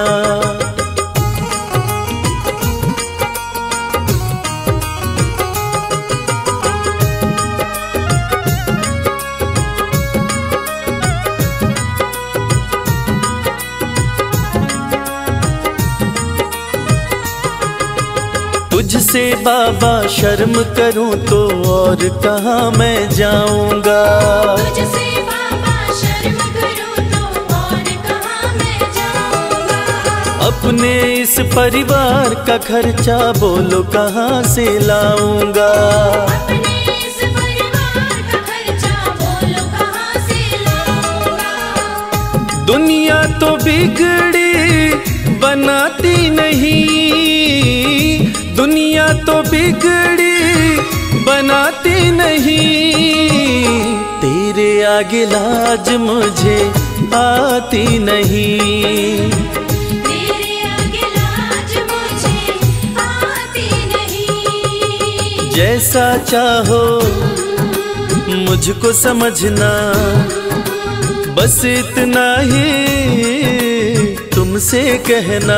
तुझसे बाबा शर्म करूं तो और कहाँ मैं जाऊंगा, तुझसे बाबा शर्म करूं तो और कहाँ मैं जाऊंगा। अपने इस परिवार का खर्चा बोलो कहाँ से लाऊंगा, अपने इस परिवार का खर्चा बोलो कहाँ से लाऊंगा। दुनिया तो बिगड़ी बनाती नहीं, दुनिया तो बिगड़ी बनाती नहीं, तेरे आगे लाज मुझे आती नहीं, तेरे आगे लाज मुझे आती नहीं। जैसा चाहो मुझको समझना, बस इतना ही तुमसे कहना।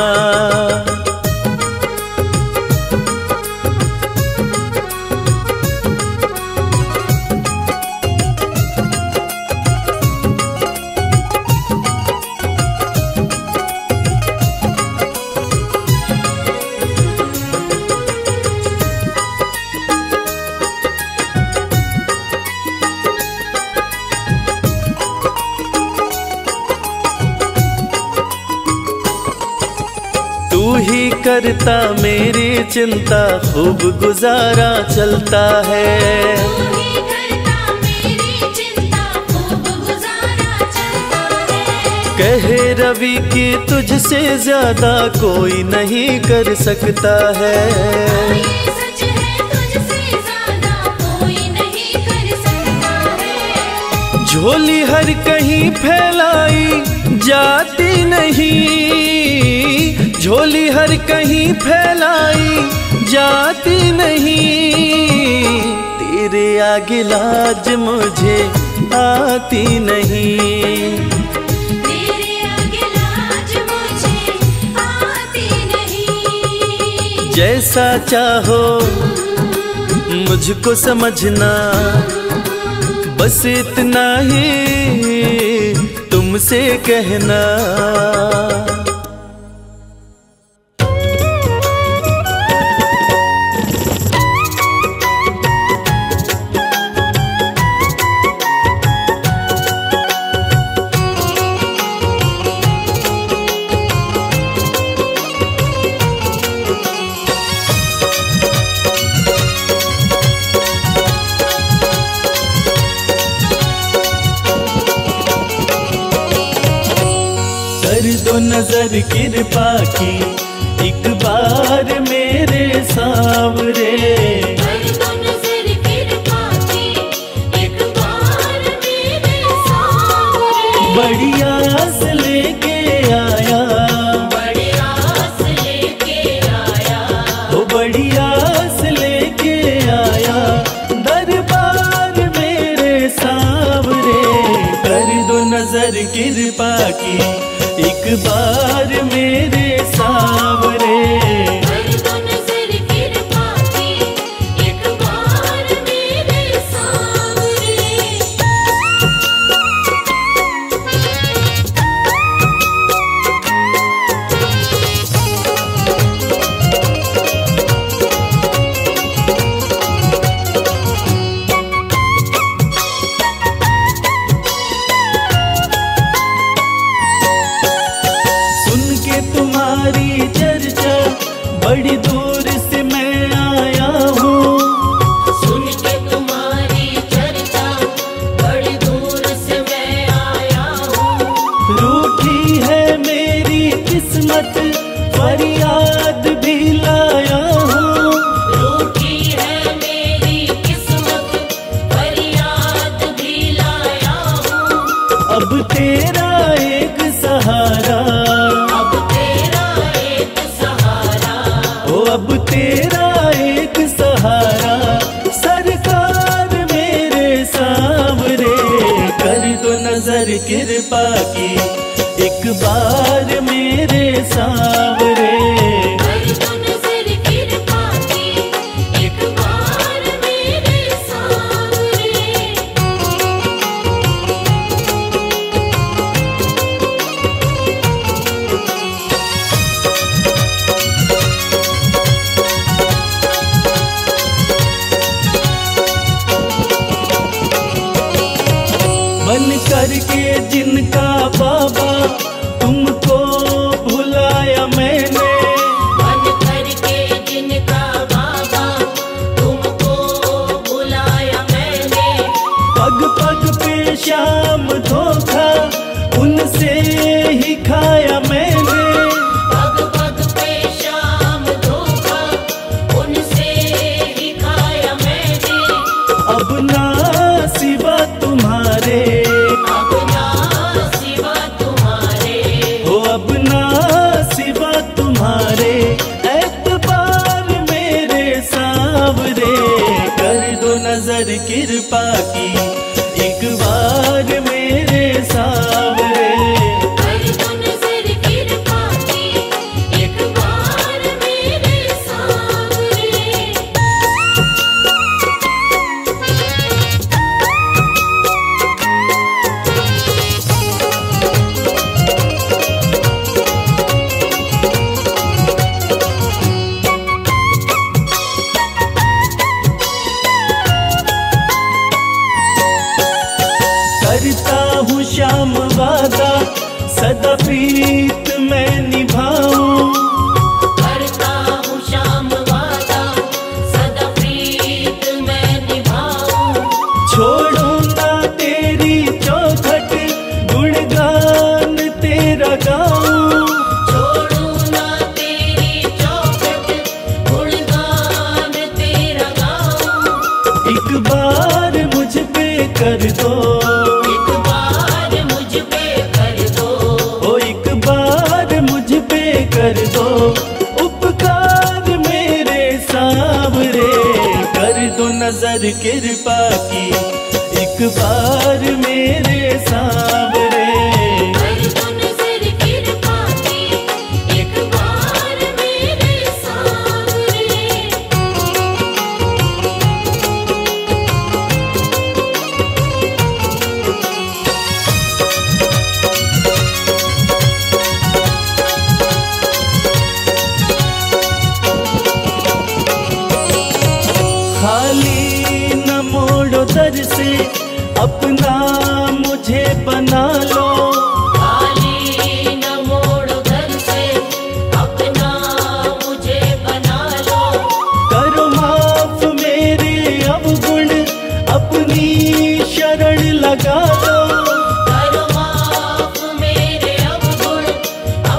तू ही करता मेरी चिंता, खूब गुजारा चलता है, तू ही करता मेरी चिंता, खूब गुजारा चलता है। कहे रवि कि तुझसे ज्यादा कोई नहीं कर सकता है, ये सच है तुझसे ज्यादा कोई नहीं कर सकता है। झोली हर कहीं फैलाई जाती नहीं, झोली हर कहीं फैलाई जाती नहीं, तेरे आगे लाज मुझे आती नहीं, तेरे आगे लाज मुझे आती नहीं। जैसा चाहो मुझको समझना, बस इतना ही तुमसे कहना। दो नजर कृपा की एक बार मेरे सांवरे। कर दो नजर कृपा की एक बार मेरे सांवरे। बड़ी आस लेके आया, बड़ी आस लेके आया, ओ बड़ी आस लेके आया दरबार मेरे सांवरे। कर दो नजर कृपा की एक बार मेरे सांवरे। कर दो नजर कृपा की एक बार मेरे सांवरे। सुन के तुम्हारी चर्चा बड़ी दूर से मैं आया हूँ। सुन के तुम्हारी चर्चा बड़ी दूर से मैं आया हूँ। रूठी है मेरी किस्मत फरियाद भी लाया हूँ। रूठी है मेरी किस्मत फरियाद भी लाया हूँ। अब तेरा एक सहारा, अब तेरा एक सहारा, ओ अब तेरा एक सहारा सरकार मेरे सांवरे। कर दो नजर कृपा की एक बार मेरे सांवरे। कर दो नजर कृपा की एक बार मेरे सांवरे। बन करके जिनका बाबा तुमको भुलाया मैंने। बन करके जिनका बाबा तुमको बुलाया मैंने। पग पग पे शाम धोखा उनसे ही खाया मैंने। पग पग पे शाम धोखा उनसे ही खाया मैंने। अब ना सिवा तुम्हारे, अब ना सिवा तुम्हारे, हो अब ना सिवा तुम्हारे एतबार मेरे सांवरे। कर दो नजर कृपा की एक बार मेरे सांवरे। कर दो नजर कृपा की एक बार मेरे सांवरे। करता हूँ श्याम वादा सदा प्रीत मैं निभाऊं। करता हूँ श्याम वादा सदा प्रीत मैं निभाऊं। छोड़ू ना तेरी चौखट गुणगान तेरा गाऊं। छोड़ू ना तेरी चौखट गुणगान तेरा गाऊं। एक बार मुझ पे कर दो, एक बार मुझ पे कर दो। ओ एक बार मुझ पे कर दो उपकार मेरे सांवरे। कर दो नजर कृपा की एक बार मेरे सांवरे। कर दो नजर कृपा की एक बार मेरे सांवरे। खाली न मोड़ो दर से अपना मुझे बना लो। खाली न मोड़ो घर से अपना मुझे बना लो। करो माफ मेरे अवगुण अपनी शरण लगा लो। करो माफ मेरे अवगुण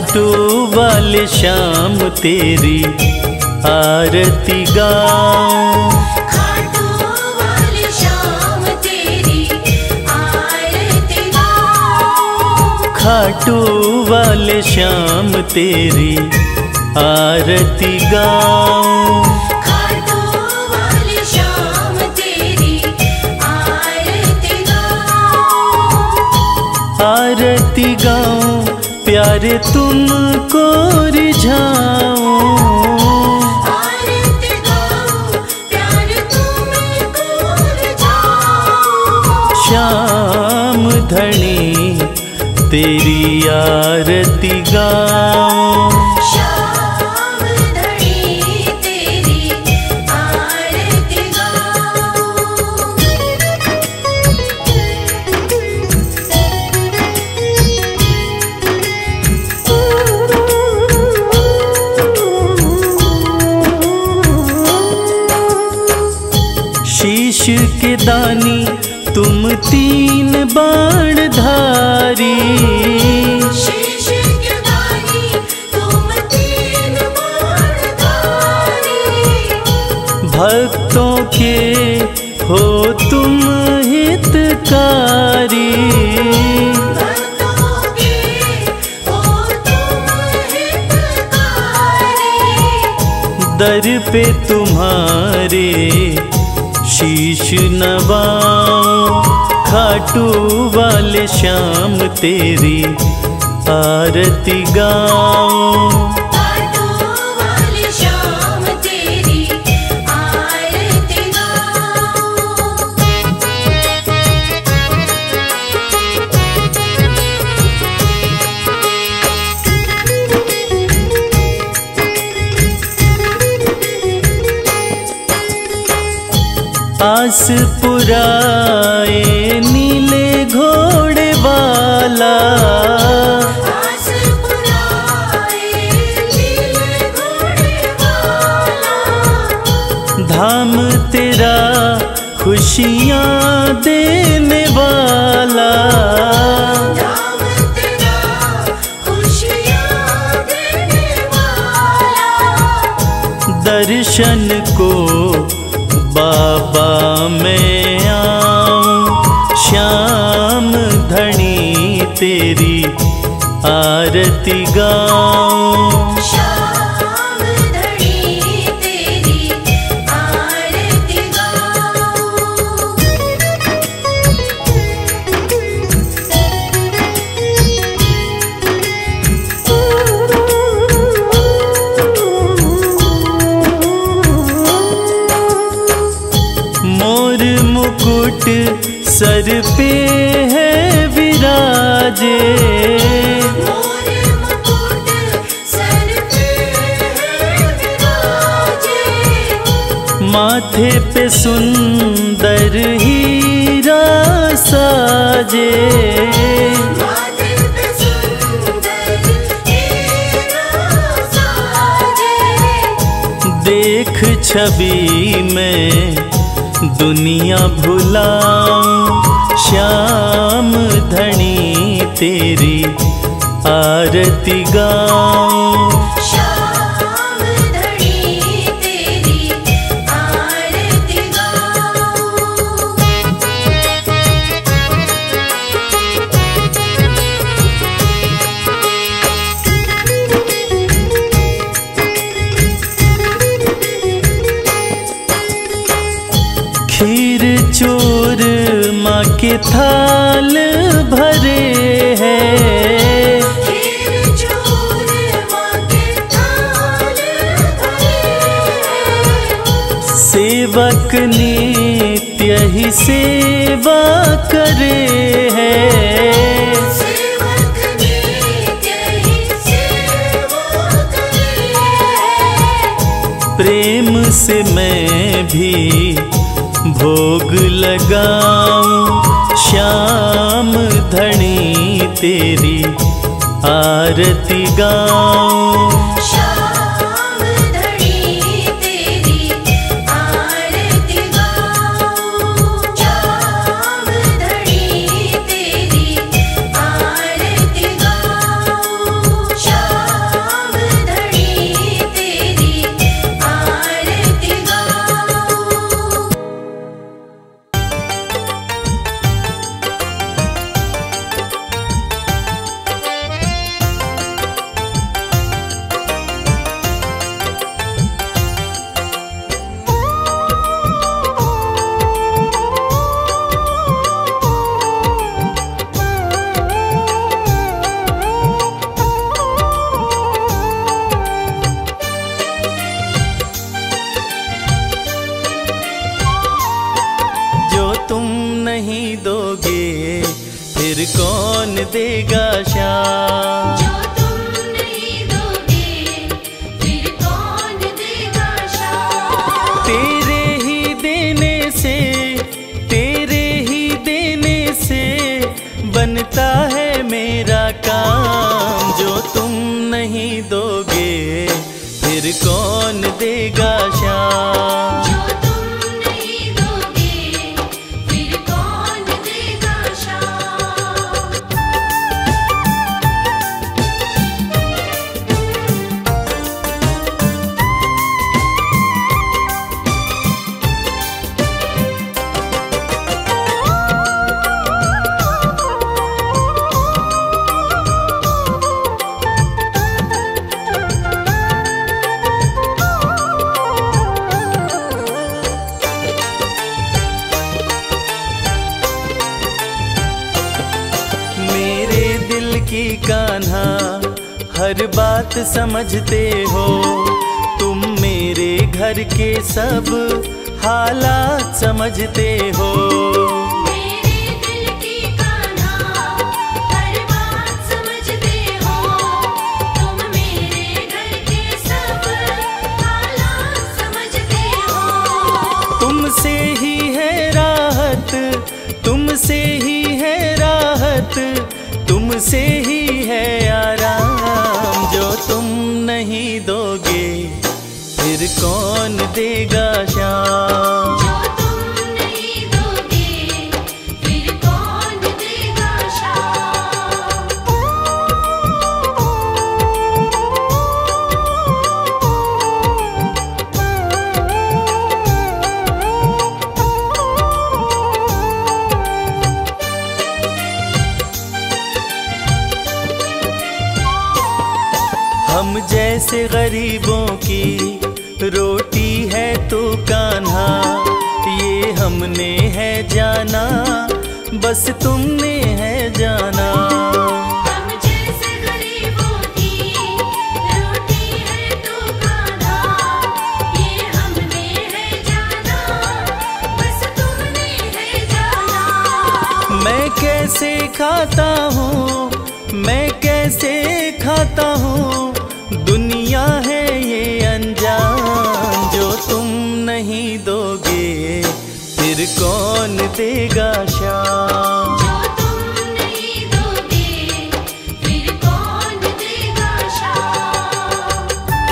खाटू वाले श्याम तेरी आरती गाऊं। खाटू वाले श्याम तेरी आरती गाऊं। खाटू वाले श्याम तेरी आरती गाऊं। खाटू वाले श्याम तेरी आरती गाऊं। आरती गाऊं प्यारे तुमको रिझाऊं। आरती गाऊं प्यारे तुमको रिझाऊं। श्याम धनी तेरी आरती गाऊं। श्याम धनी तेरी आरती गाऊं। शीश के दानी तुम तीन बाण धारी। शीश के दानी तुम तीन बाणधारी। भक्तों के हो तुम हितकारी। भक्तों के हो तुम हितकारी। दर पे तुम्हारे शीश नवाऊं। खाटू वाले श्याम तेरी आरती गाऊं। खाटू वाले श्याम तेरी आरती गाऊं। आस पुराए नीले घोड़े वाला। आस पुराए नीले घोड़े वाला। धाम तेरा खुशियाँ देने वाला। धाम तेरा खुशियाँ देने वाला। दर्शन को बाबा मैं आऊं। श्याम धनी तेरी आरती गाऊं। श्याम धनी तेरी आरती गाऊं। मोर मुकुट सर पे है विराजे। मोर मुकुट सर पे है विराजे। माथे पे सुंदर हीरा साजे। माथे पे सुंदर हीरा साजे। देख छवि में दुनिया भुलाऊं। श्याम धनी तेरी आरती गाऊं। श्याम धनी तेरी आरती गाऊं। खीर चोर माँ के थाल भरे हैं। खीर चोर माँ के थाल भरे हैं। सेवक नित्य ही सेवा करे हैं। सेवक नित्य ही सेवा करे हैं। प्रेम से मैं भी भोग लगाऊं। श्याम धनी तेरी आरती गाऊं। श्याम धनी तेरी आरती गाऊं। श्याम धनी तेरी आरती गाऊं। श्याम नहीं दोगे फिर कौन देगा श्याम। जो तुम नहीं दोगे फिर कौन देगा श्याम। तेरे ही देने से तेरे ही देने से बनता है मेरा काम। जो तुम नहीं दोगे फिर कौन देगा श्याम। जो तुम नहीं दोगे फिर कौन देगा श्याम। मेरे दिल की कान्हा हर बात समझते हो। तुम मेरे घर के सब हालात समझते हो। मेरे दिल की कान्हा हर बात समझते हो। तुम मेरे घर के सब हालात समझते हो। तुमसे ही है राहत तुमसे ही है राहत तुमसे ही है आराम। जो तुम नहीं दोगे फिर कौन देगा श्याम। जो तुम नहीं दोगे फिर कौन देगा श्याम। हम जैसे गरीबों की रोटी है तो कान्हा ये हमने है जाना बस तुमने है जाना। हम जैसे गरीबों की रोटी है तो कान्हा ये हमने है जाना बस तुमने है जाना। मैं कैसे खाता हूँ मैं कैसे खाता हूँ दुनिया है ये अनजान। जो तुम नहीं दोगे फिर कौन देगा श्याम। जो तुम नहीं दोगे फिर कौन देगा श्याम।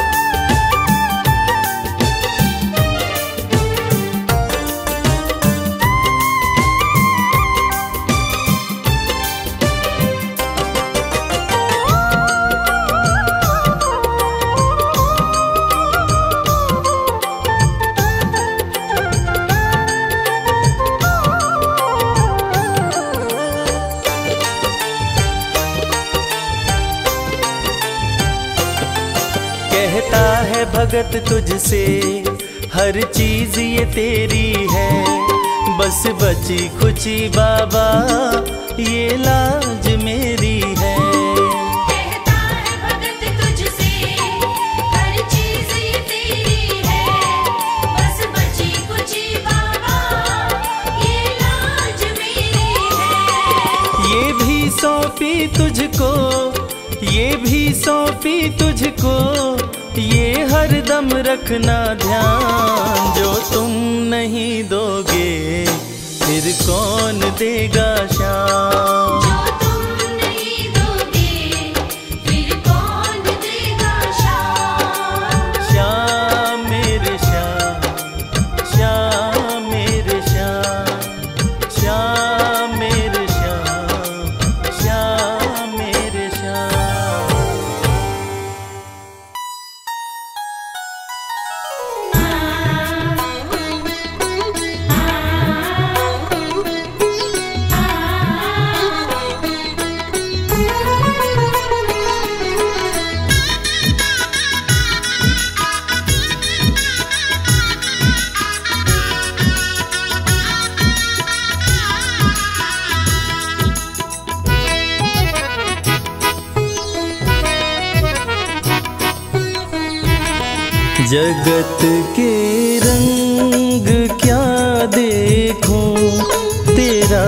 कहता है भगत तुझसे हर चीज ये तेरी है बस बची खुची बाबा ये लाज मेरी है। कहता है भगत तुझसे हर चीज ये तेरी है बस बची कुची बाबा ये लाज मेरी है। ये भी सौंपी तुझको ये भी सौंपी तुझको ये हर दम रखना ध्यान। जो तुम नहीं दोगे फिर कौन देगा श्याम। जो तुम नहीं दोगे फिर कौन देगा श्याम। श्याम मेरे श्याम श्याम मेरे श्याम श्याम मेरे श्याम श्याम मेरे श्याम। जगत के रंग क्या देखूं तेरा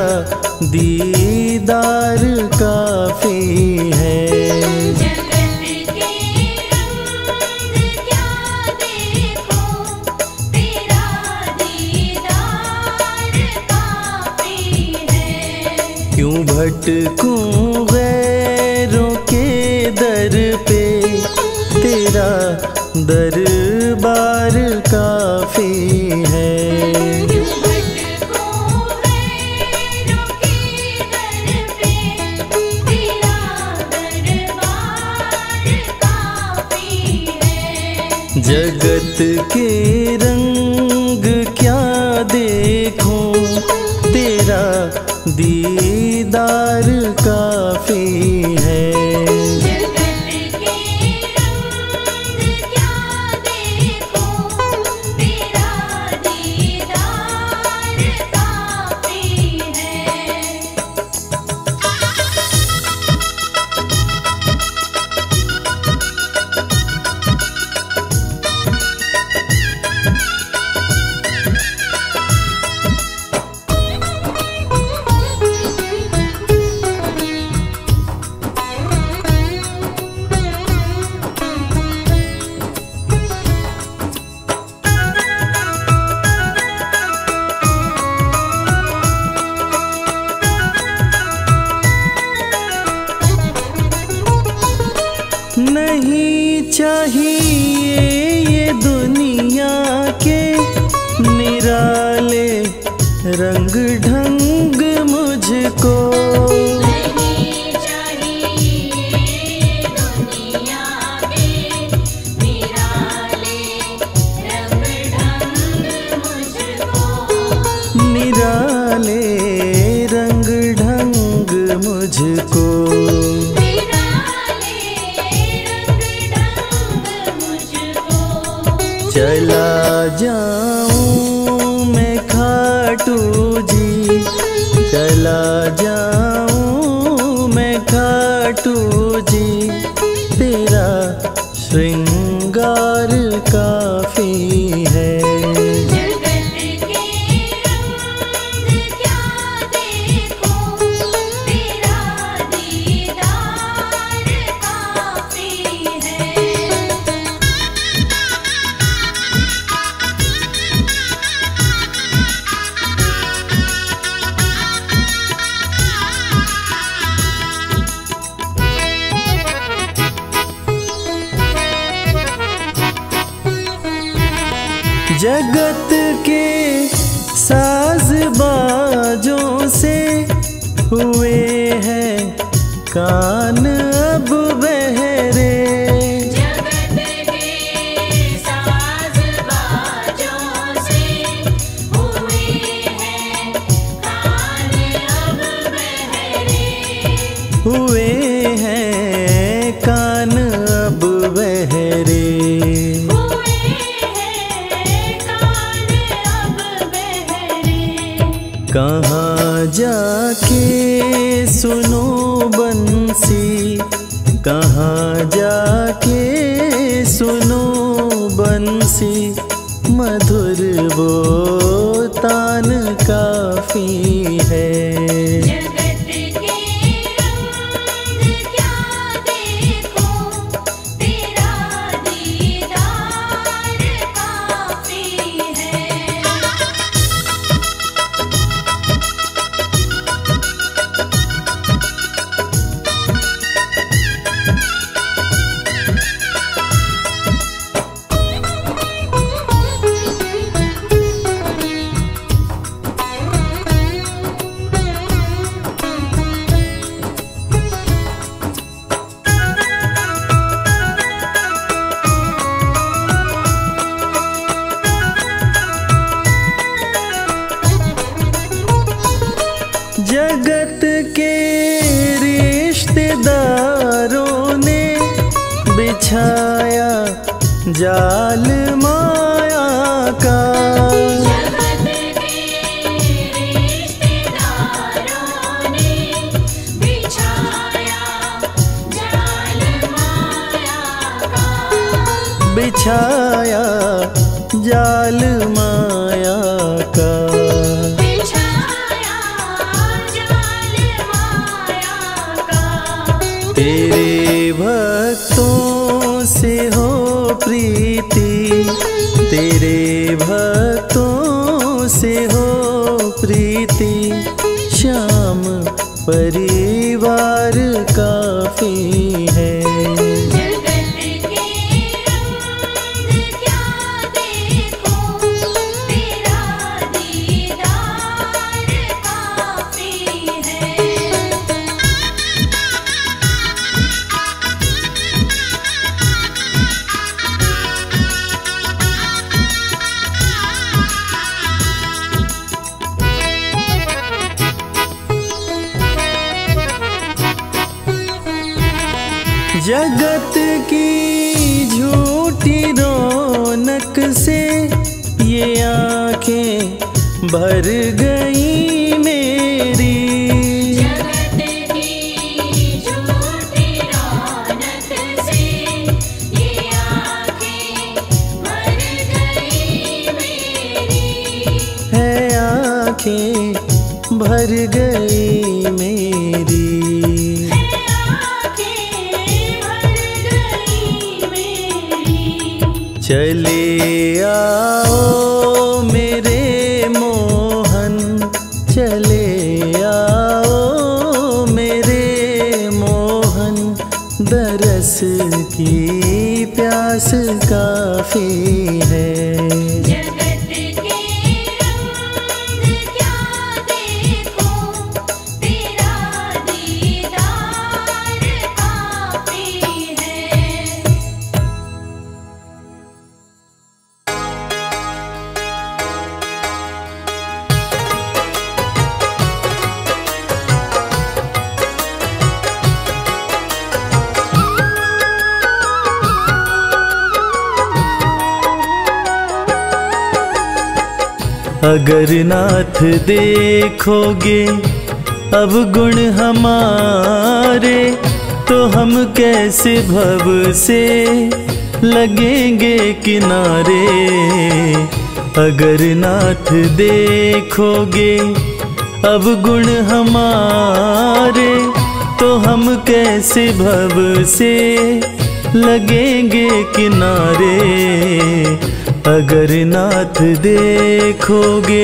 दीदार काफी है। जगत के रंग क्या देखो, तेरा दीदार काफी है। क्यों भटकूं गैरों के दर पे, तेरा दरबार काफी है। जगत के रंग क्या देखूं, तेरा दीदार काफी है। जगत के रंग क्या देखो, तेरा दीदार काफी है। नहीं चाहिए ये दुनिया के निराले रंग ढंग मुझको। नहीं चाहिए दुनिया के निराले रंग ढंग मुझको। निराले रंग ढंग मुझको। चला जाऊं मैं खाटू जी, चला जाऊं मैं खाटू जी, तेरा श्रृंगार काफी है। जगत के रंग क्या देखो, तेरा दीदार काफी है। जगत के साज बाजों से हुए हैं कान अब बहरे। जगत के साज बाजों से हुए हैं कान अब बहरे। हुए हैं कान अब बहरे। कहाँ जाके सुनो बंसी, कहाँ जाके सुनो बंसी, मधुर वो तान काफी है। जगत के रंग क्या देखो, तेरा दीदार काफी है। जगत के रिश्तेदारों ने बिछाया जाल माया का। जगत के रिश्तेदारों ने बिछाया जाल माया का। बिछाया जाल माया का। बिछाया जाल प्रीति श्याम परिवार काफी है। जगत के रंग क्या देखो, तेरा दीदार काफी है। जगत की झूठी रौनक से ये आँखें भर गई मेरी। जगत की झूठी रौनक से ये आँखें भर गई मेरी। है आँखें भर गई मेरी। चले आओ मेरे मोहन, चले आओ मेरे मोहन, दरस की प्यास काफी है। जगत के रंग क्या देखो, तेरा दीदार काफी है। अगर नाथ देखोगे अब गुण हमारे, तो हम कैसे भव से लगेंगे किनारे। अगर नाथ देखोगे अब गुण हमारे, तो हम कैसे भव से लगेंगे किनारे। अगर नाथ देखोगे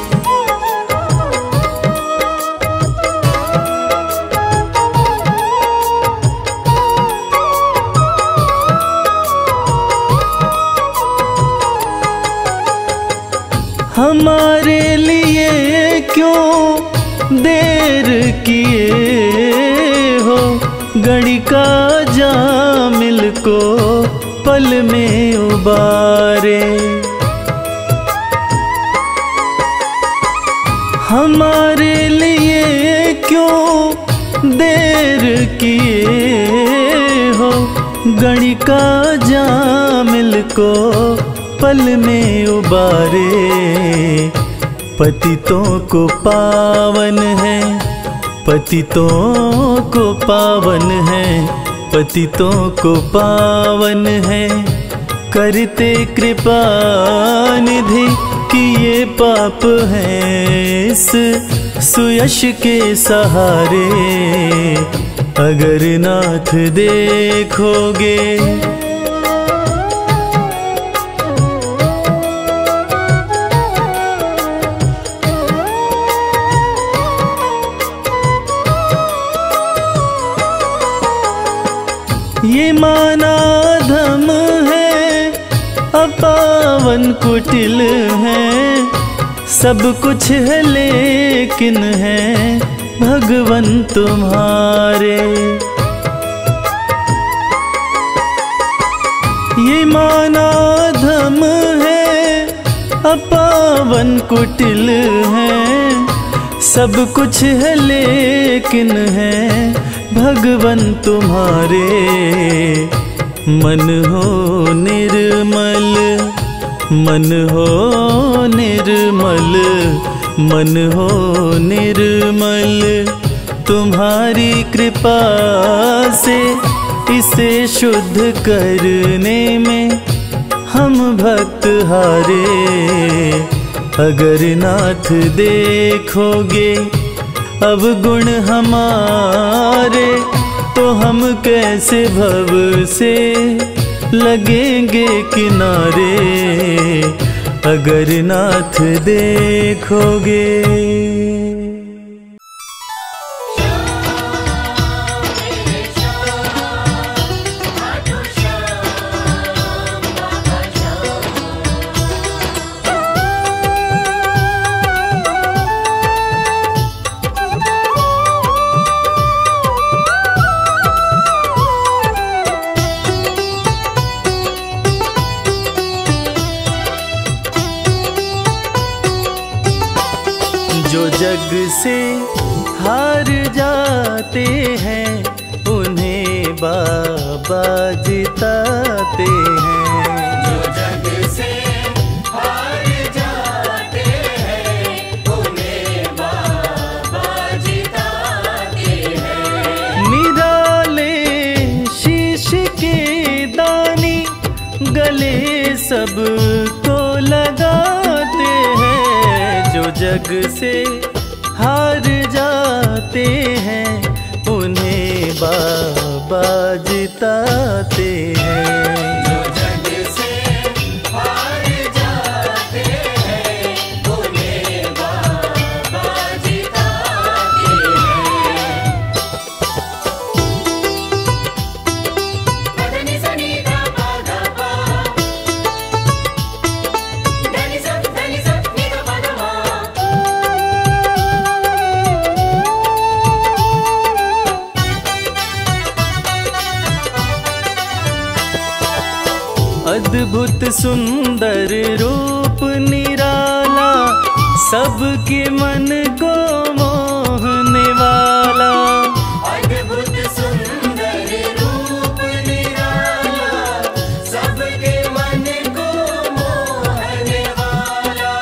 हमारे लिए क्यों देर किए हो, गणिका जामिल को पल में उबारे। हमारे लिए क्यों देर किए हो, गणिका जामिल को पल में उबारे। पतितों को पावन है, पतितों को पावन है, पतितों को पावन है, करते कृपा निधि कि ये पाप हैं इस सुयश के सहारे। अगर नाथ देखोगे ये माना धम है, अपावन कुटिल है, सब कुछ है लेकिन है भगवन तुम्हारे। ये माना धम है, अपावन कुटिल है, सब कुछ है लेकिन है भगवन तुम्हारे। मन हो निर्मल, मन हो निर्मल, मन हो निर्मल, तुम्हारी कृपा से इसे शुद्ध करने में हम भक्त हारे। अगर नाथ देखोगे अब गुण हमारे, तो हम कैसे भव से लगेंगे किनारे। अगर नाथ देखोगे जो जग से हार जाते हैं उन्हें बाबा जिताते हैं। जो जग से हार जाते हैं उन्हें बाबा जिताते हैं। निराले शीश के दानी गले सबको लगाते हैं। जो जग से हार जाते हैं उन्हें बाबा जिताते हैं। जो जग से हार जाते हैं उन्हें बाबा जिताते हैं। पदनि सनि धा पा धा पा, धनि सा धनि सा नि धा पा धा मा। अद्भुत सुंदर रूप निराला सबके मन को मोहने वाला। अद्भुत सुंदर रूप निराला सबके मन को मोहने वाला।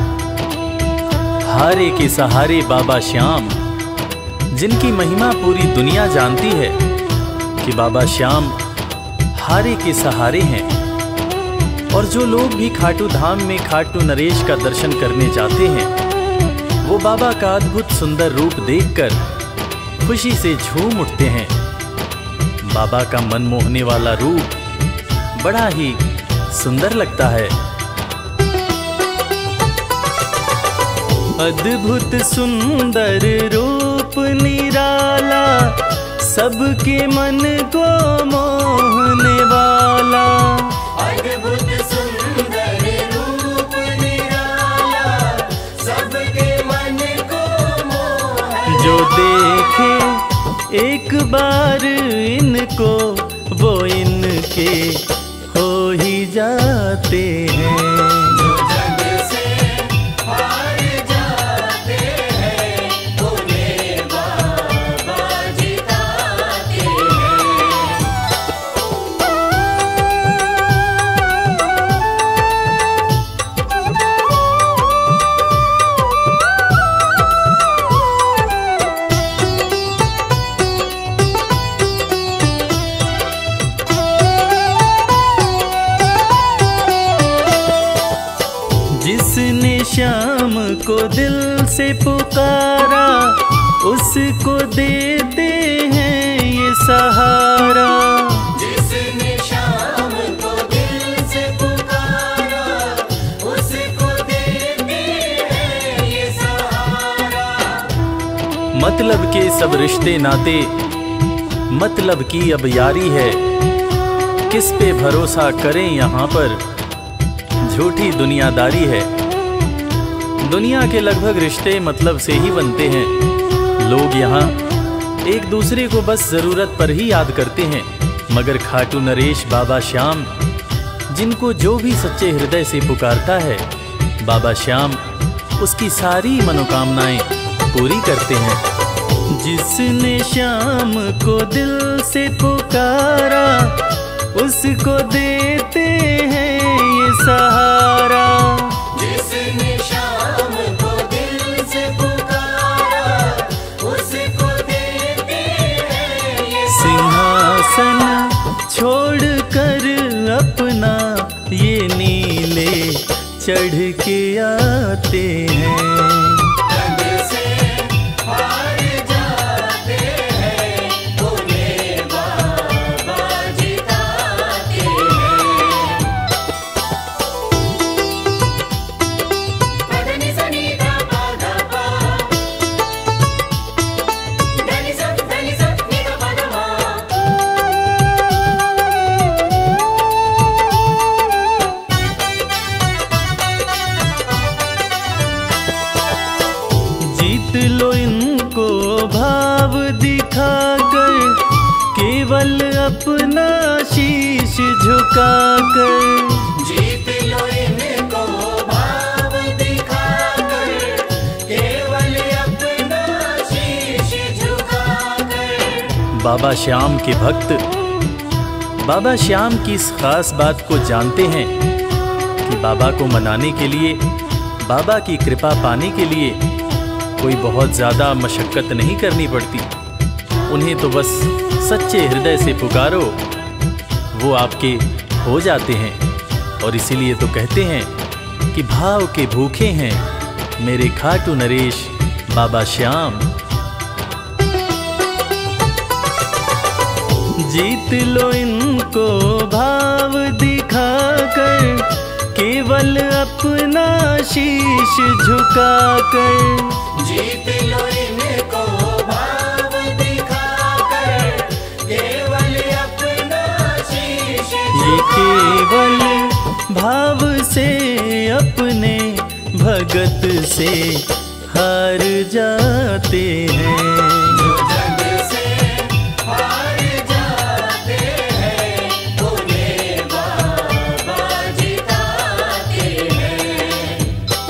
हारे के सहारे बाबा श्याम, जिनकी महिमा पूरी दुनिया जानती है कि बाबा श्याम हारे के सहारे हैं। और जो लोग भी खाटू धाम में खाटू नरेश का दर्शन करने जाते हैं वो बाबा का अद्भुत सुंदर रूप देखकर खुशी से झूम उठते हैं। बाबा का मन मोहने वाला रूप बड़ा ही सुंदर लगता है। अद्भुत सुंदर रूप निराला सबके मन को मोहने वाला। अद्भुत सुंदर रूप निराला सबके मन को मोहने। जो देखे एक बार इनको वो इनके हो ही जाते हैं। जो जग से हार जाते हैं उन्हें बाबा जिताते हैं। जिसने श्याम को दिल से पुकारा उसको देते हैं ये सहारा। जिसने शाम को दिल से पुकारा उसको देते हैं ये सहारा। मतलब के सब रिश्ते नाते मतलब की अब यारी है। किस पे भरोसा करें यहाँ पर झूठी दुनियादारी है। दुनिया के लगभग रिश्ते मतलब से ही बनते हैं। लोग यहाँ एक दूसरे को बस जरूरत पर ही याद करते हैं, मगर खाटू नरेश बाबा श्याम जिनको जो भी सच्चे हृदय से पुकारता है बाबा श्याम उसकी सारी मनोकामनाएं पूरी करते हैं। जिसने श्याम को दिल से पुकारा उसको देते हैं ये सहारा। जिसने शाम को दिल से पुकारा उसको देते हैं ये सिंहासन छोड़कर अपना ये नीले चढ़ के आते हैं। जग से हार जाते हैं उन्हें बाबा जिताते हैं। पदनि सनि धा पा धा पा, धनि सा धनि सा नि धा पा धा मा। जीत लो इनको भाव दिखाकर केवल अपना शीश झुकाकर। जीत लो इनको भाव दिखाकर केवल बाबा श्याम के भक्त बाबा श्याम की इस खास बात को जानते हैं कि बाबा को मनाने के लिए, बाबा की कृपा पाने के लिए कोई बहुत ज़्यादा मशक्क़त नहीं करनी पड़ती। उन्हें तो बस सच्चे हृदय से पुकारो, वो आपके हो जाते हैं। और इसीलिए तो कहते हैं कि भाव के भूखे हैं मेरे खाटू नरेश बाबा श्याम। जीत लो इनको भाव दिखाकर, केवल अपना शीश झुकाकर। जीत लो इनको भाव दिखाकर, केवल अपना शीश ये केवल भाव से अपने भगत से हार जाते हैं। जो जग से हार जाते हैं, उन्हें बाबा जिताते हैं।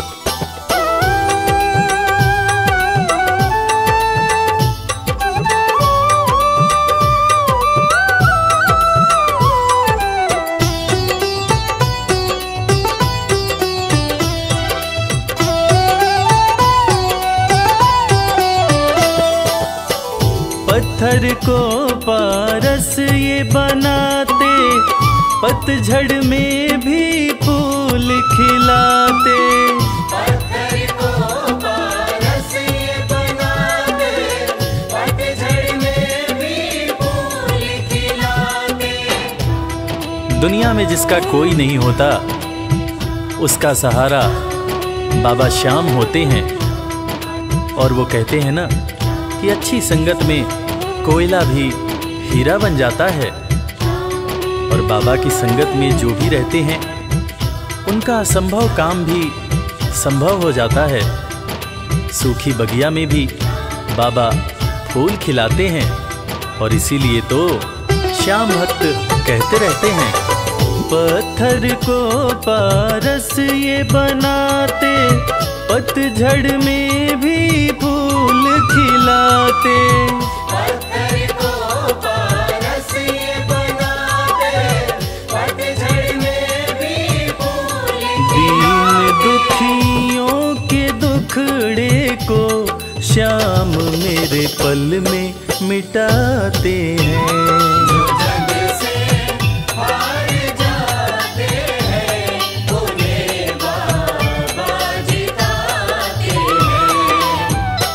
पत्थर को पारस ये बनाते, पतझड़ में भी फूल खिलाते। पत्थर को पारस ये बनाते, पतझड़ में भी फूल खिलाते। दुनिया में जिसका कोई नहीं होता, उसका सहारा बाबा श्याम होते हैं। और वो कहते हैं ना कि अच्छी संगत में कोयला भी हीरा बन जाता है। और बाबा की संगत में जो भी रहते हैं, उनका असंभव काम भी संभव हो जाता है। सूखी बगिया में भी बाबा फूल खिलाते हैं। और इसीलिए तो श्याम भक्त कहते रहते हैं, पत्थर को पारस ये बनाते, पतझड़ में भी फूल खिलाते। पत्थर को पारस ये बनाते, पतझड़ में भी फूल दीन दुखियों के दुखड़े को श्याम मेरे पल में मिटाते हैं। जो जग से हार जाते हैं, उन्हें बाबा जिताते हैं।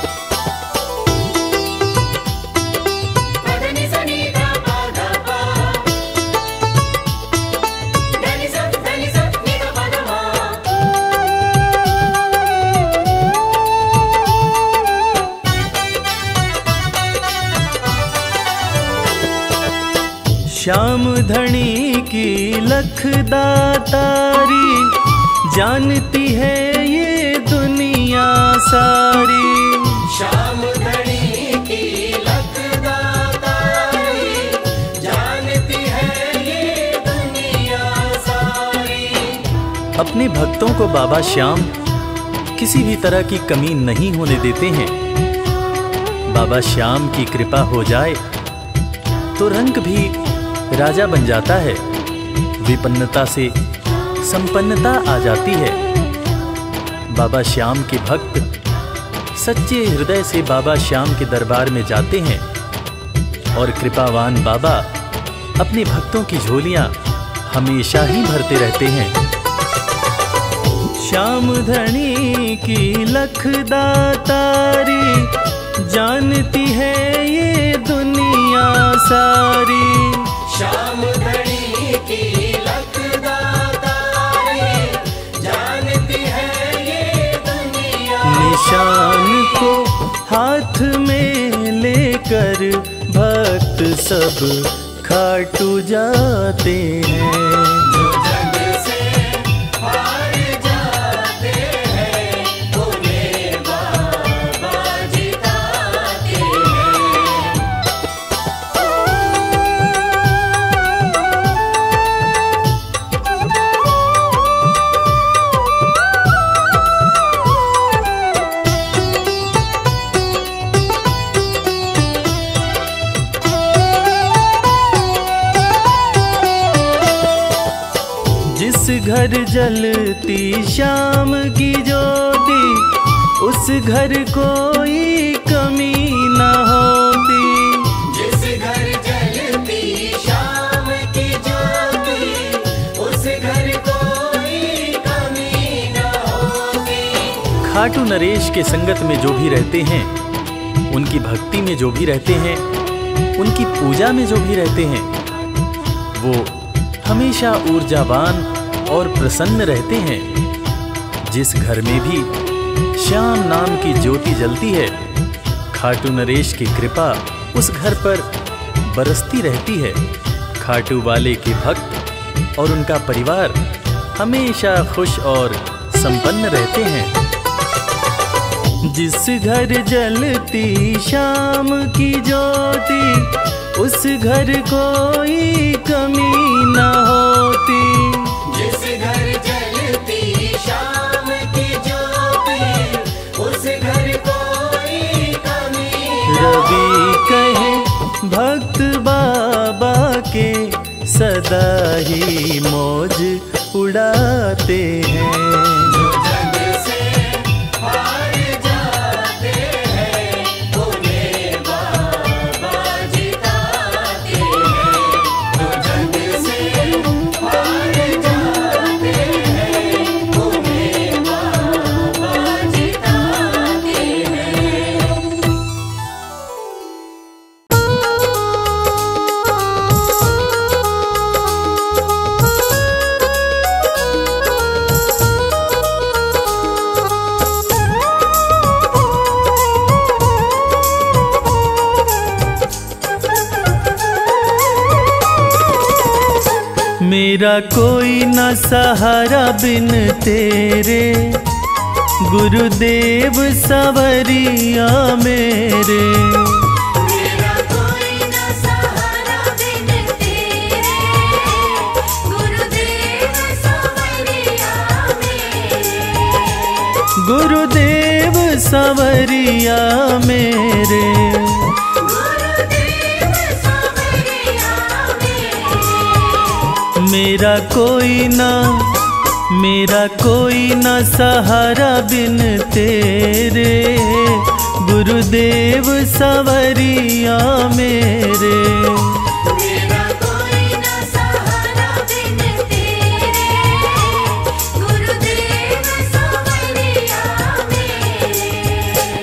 पदनि सनि धा पा धा पा, धनि सा धनि सा नि धा पा धा मा। श्याम धनी की लखदातारी, जानती है ये दुनिया सारी। श्याम धनी की लखदातारी, जानती है ये दुनिया सारी। अपने भक्तों को बाबा श्याम किसी भी तरह की कमी नहीं होने देते हैं। बाबा श्याम की कृपा हो जाए तो रंग भी राजा बन जाता है, विपन्नता से संपन्नता आ जाती है। बाबा श्याम के भक्त सच्चे हृदय से बाबा श्याम के दरबार में जाते हैं और कृपावान बाबा अपने भक्तों की झोलियां हमेशा ही भरते रहते हैं। श्याम धनी की लखदातारी, जानती है ये दुनिया सारी। श्याम धनी की लखदातारी, जानती है ये दुनिया। निशान को हाथ में लेकर भक्त सब खाटू जाते हैं। जो जग से हार जाते हैं, उन्हें बाबा जिताते हैं। घर जलती शाम की ज्योति, उस घर कोई कमी न होती। जिस घर जलती शाम की ज्योति, उस घर कोई कमी न होती। खाटू नरेश के संगत में जो भी रहते हैं, उनकी भक्ति में जो भी रहते हैं, उनकी पूजा में जो भी रहते हैं, वो हमेशा ऊर्जावान और प्रसन्न रहते हैं। जिस घर में भी श्याम नाम की ज्योति जलती है, खाटू नरेश की कृपा उस घर पर बरसती रहती है। खाटू वाले के भक्त और उनका परिवार हमेशा खुश और संपन्न रहते हैं। जिस घर जलती शाम की ज्योति, उस घर कोई कमी न होती। जिस घर जलती शाम की ज्योति, उस घर कोई कमी न रवि कहे भक्त बाबा के, सदा ही मौज उड़ाते हैं। जो जग से हार जाते हैं, उन्हें बाबा जिताते हैं। जो जग से हार जाते हैं, उन्हें बाबा जिताते हैं। मेरा कोई न सहारा बिन तेरे, गुरुदेव सवरिया मेरे। मेरा कोई न सहारा बिन तेरे, गुरुदेव सवरिया मेरे। गुरुदेव सवरिया मेरे। गुरुदेव सवरिया मेरे। मेरा कोई ना मेरा कोई न सहारा बिन तेरे, गुरुदेव सवरिया मेरे। मेरा कोई न सहारा बिन तेरे, गुरुदेव सवरिया मेरे।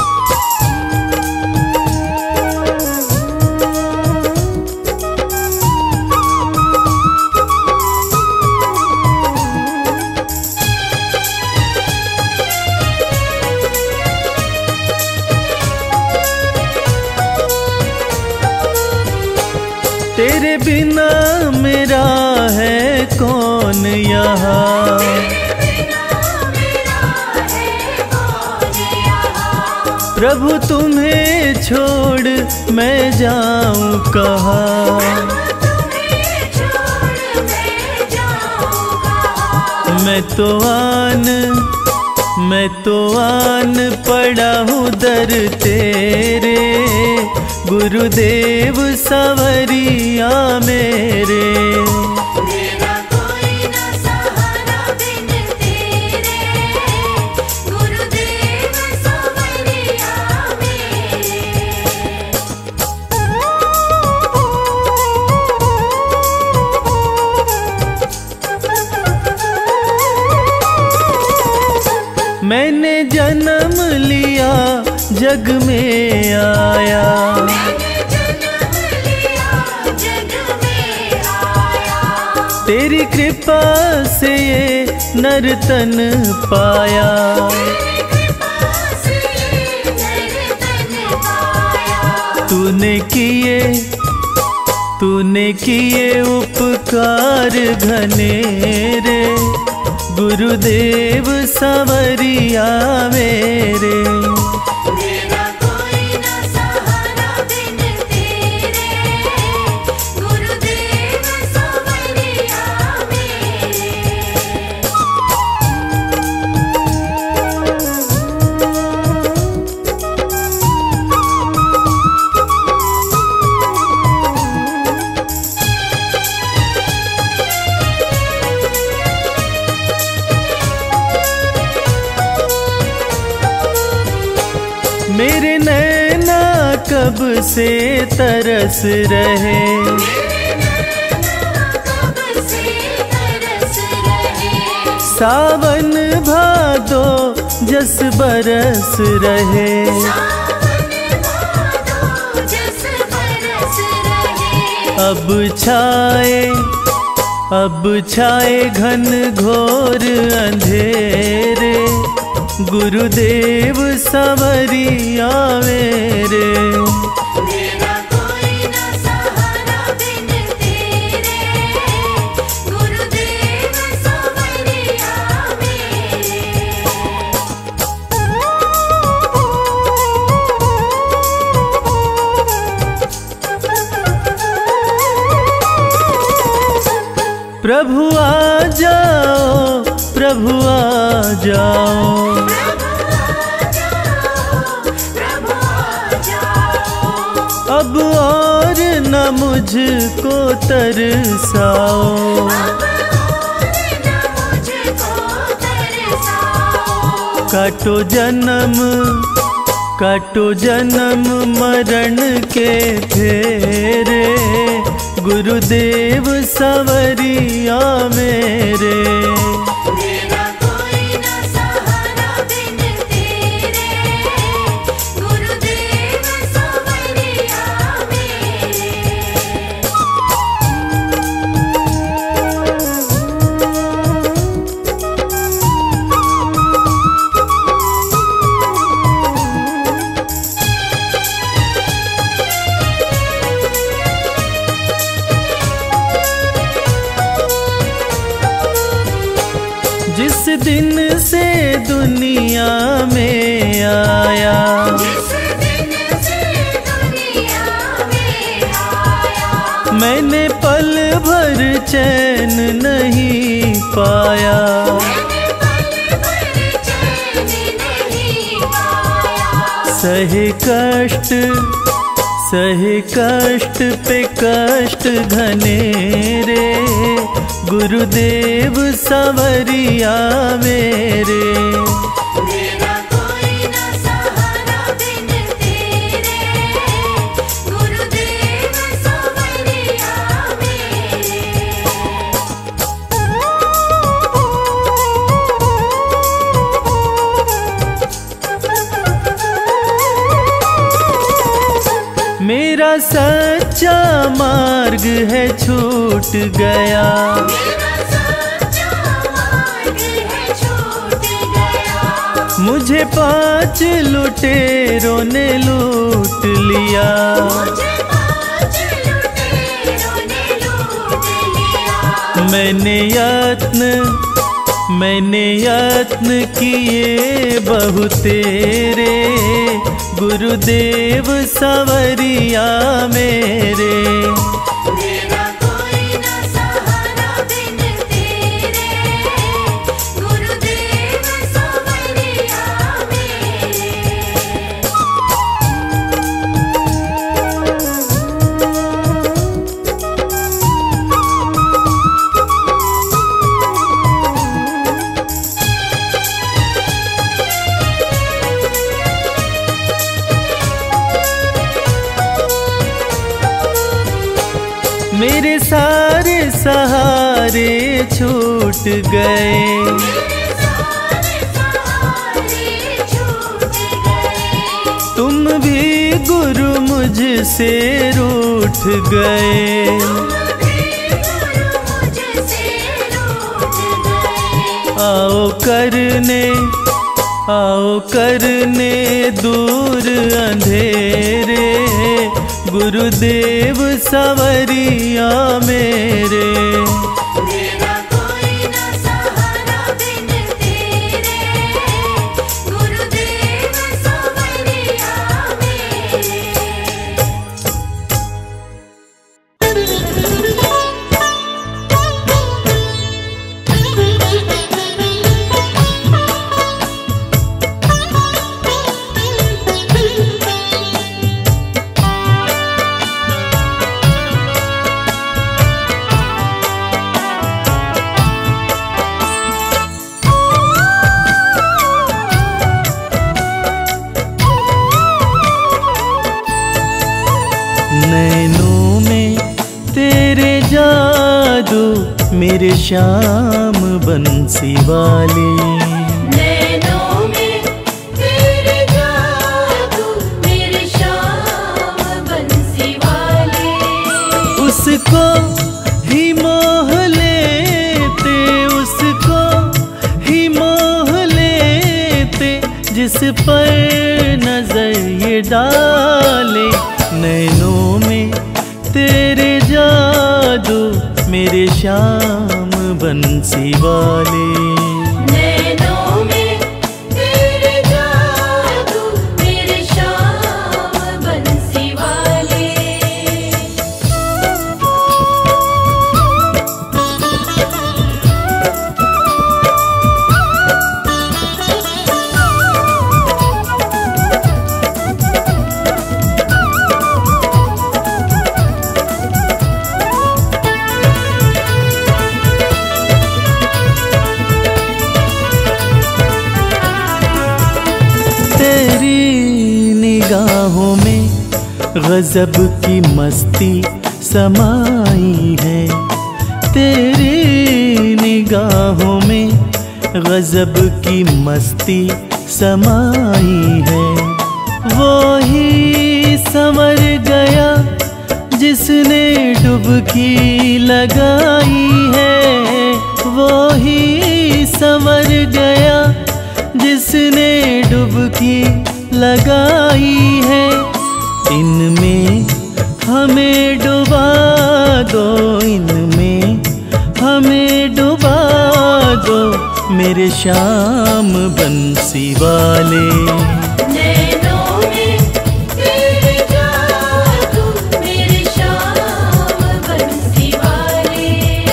तेरे बिना मेरा है कौन यहाँ, प्रभु तुम्हें छोड़ मैं जाऊं कहाँ। मैं तो आन मैं तो आन पड़ा हूँ दर तेरे, गुरुदेव सवरिया मेरे। मेरा कोई न सहारा बिन तेरे, गुरुदेव सवरिया मेरे। मैंने जन्म लिया जग में आया, मैंने जन्म लिया जग में आया। तेरी कृपा से ये नर्तन पाया। तेरी कृपा से नर्तन पाया। तूने किए तूने किए उपकार घनेरे, गुरुदेव सवरिया मेरे। मेरा कोई न सहारा बिन तेरे, गुरुदेव सवरिया मेरे। मेरे नैना कब से तरस रहे, सावन भादो जस बरस रहे। अब छाए अब छाए घन घोर अंधेरे, गुरुदेव संवरिया मेरे। मेरा कोई ना सहारा बिन तेरे, गुरुदेव संवरिया प्रभु आ जाओ, प्रभु आ जाओ, अब और न मुझको तरसाओ। काटो जन्म काटो जन्म मरण के फेरे, गुरुदेव संवरिया मेरे। मेरा कोई ना सहारा बिन तेरे, गुरुदेव संवरिया जिस दिन से दुनिया में आया, जिस दिन से दुनिया में आया, मैंने पल भर चैन नहीं पाया। मैंने पल भर चैन नहीं पाया। सहे कष्ट सहे कष्ट पे कष्ट घनेरे, गुरुदेव संवरिया मेरे। मेरा कोई ना सहारा बिन तेरे, गुरुदेव संवरिया मेरा सच्चा मार्ग है छूट गया, मेरा सच्चा मार्ग है छूट गया। मुझे पांच लुटेरों ने लूट लिया। मुझे पाँच लुटेरों ने लूट लिया। मैंने यत्न मैंने यत्न किए बहु तेरे, गुरुदेव संवरिया मेरे। मेरा कोई ना सहारा बिन तेरे, गुरुदेव संवरिया मेरे सारे सहारे छूट गए, मेरे सारे सहारे छूट गए। तुम भी गुरु मुझसे रूठ गए। तुम भी गुरु मुझसे रूठ गए। आओ करने आओ करने दूर अंधेरे, गुरुदेव संवरिया मेरे। मेरा कोई ना सहारा बिन तेरे, गुरुदेव संवरिया जादू मेरे श्याम बंसी वाले। नैनों में तेरे जादू मेरे श्याम बंसी वाले। उसको ही मोह लेते, उसको ही मोह लेते, जिस पर नजर ये डाले। नैनों में तेरे जादू मेरे श्याम बंसी वाले। नैनों में तेरे जादू मेरे श्याम बंसी वाले। निगाहों में गजब की मस्ती समाई है। तेरी निगाहों में गजब की मस्ती समाई है। वो ही संवर गया जिसने डुबकी लगाई है। वो ही संवर गया जिसने डुबकी लगाई है। इनमें हमें डुबा दो, इनमें हमें डुबा दो, मेरे श्याम बंसी वाले। नैनों में तेरे जादू मेरे श्याम बंसी वाले।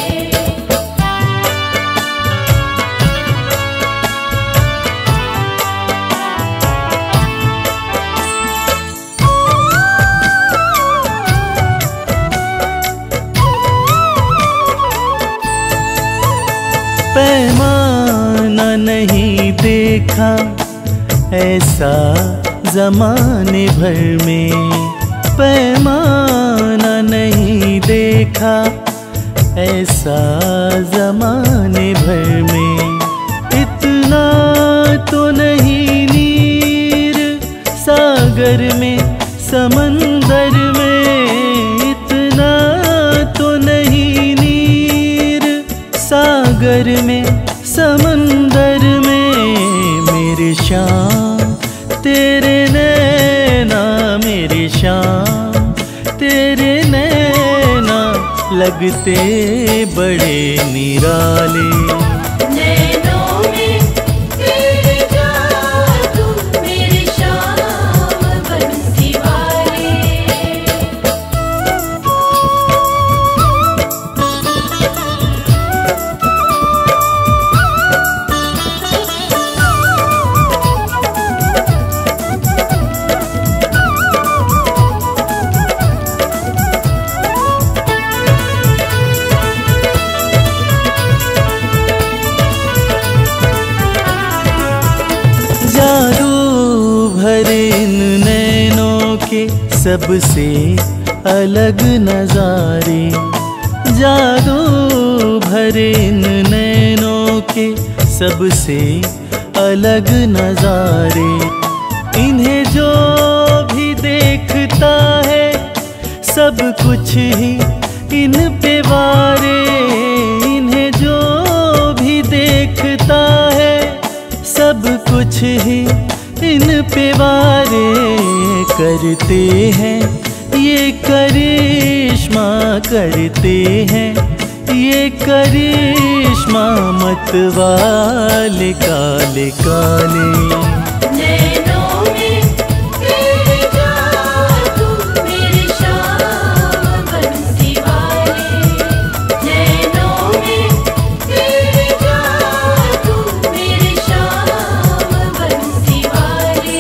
पैमाना नहीं देखा ऐसा जमाने भर में। पैमाना नहीं देखा ऐसा जमाने भर में। इतना तो नहीं नीर सागर में समंदर में। इतना तो नहीं नीर सागर में समंदर में। मेरे श्याम तेरे नैना, मेरे श्याम तेरे नैना लगते बड़े निराले। नैनों में तेरे जादू मेरे श्याम बंसी वाले। जादू भरे इन नैनों के सबसे अलग नजारे। जादू भरे इन नैनों के सबसे अलग नजारे। इन्हें जो भी देखता है सब कुछ ही इन पे वारे। इन्हें जो भी देखता है सब कुछ ही इन पे वारे। करते हैं ये करिश्मा, करते हैं ये करिश्मा मत वाले काले काले। नैनों में तेरे जादू मेरे श्याम बंसी वाले। नैनों में तेरे जादू मेरे श्याम बंसी वाले।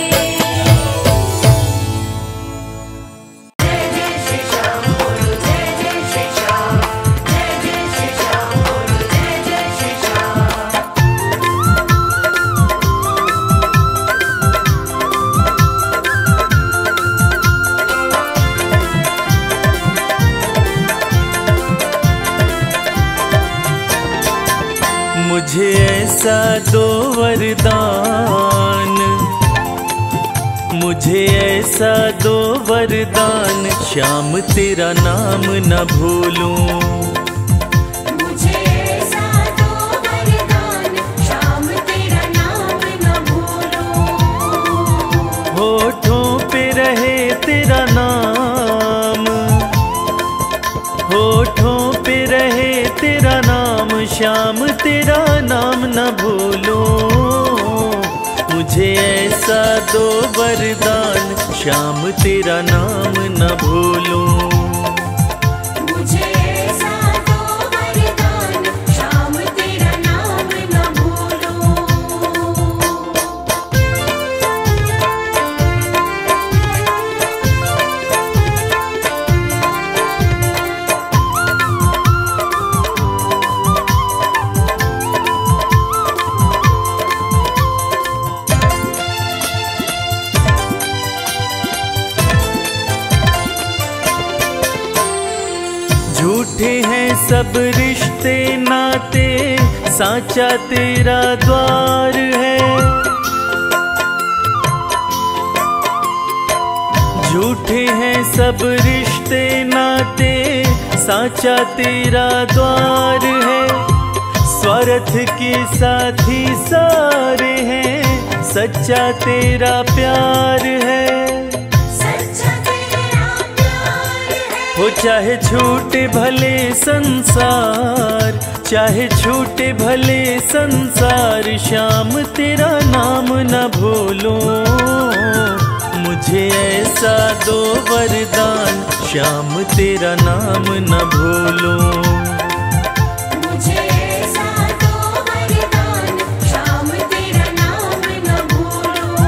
जय जय श्री श्याम बोलो, जय जय श्री श्याम। जय जय श्री श्याम बोलो, जय जय श्री श्याम। वरदान, मुझे ऐसा दो वरदान, श्याम तेरा नाम न भूलूं। मुझे ऐसा दो वरदान, श्याम तेरा नाम न भूलूं। होठों पे रहे तेरा नाम, होठों पे रहे तेरा नाम, श्याम तेरा नाम न भूलूं। मुझे ऐसा दो वरदान, श्याम तेरा नाम न भूलूं। मुझे ऐसा दो वरदान, श्याम तेरा नाम न भूलूं। झूठे हैं सब रिश्ते नाते, साचा तेरा द्वार है। झूठे हैं सब रिश्ते नाते, साचा तेरा द्वार है। स्वार्थ के साथी सारे हैं, सच्चा तेरा प्यार है। सच्चा तेरा प्यार है। हो चाहे छूटे भले संसार, चाहे छूटे भले संसार, श्याम तेरा नाम न भूलूं। मुझे ऐसा दो वरदान, श्याम तेरा नाम न भूलूं। मुझे ऐसा दो वरदान, श्याम तेरा नाम न भूलूं।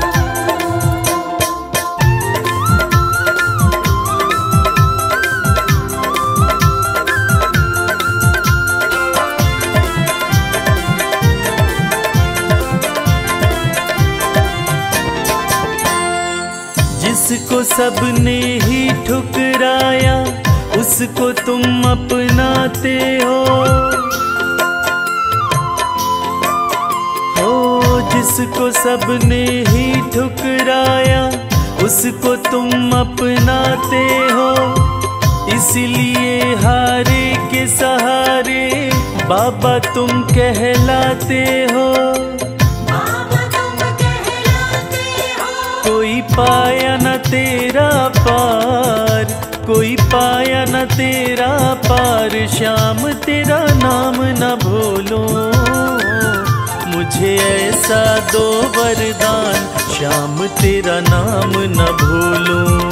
जिसको सबने ही ठुकराया, उसको तुम अपनाते हो। हो जिसको सबने ही ठुकराया, उसको तुम अपनाते हो। इसलिए हारे के सहारे बाबा तुम कहलाते हो। बाबा तुम कहलाते हो। कोई पाया न तेरा पार, कोई पाया न तेरा पार, श्याम तेरा नाम न भूलूं। मुझे ऐसा दो वरदान, श्याम तेरा नाम न भूलूं।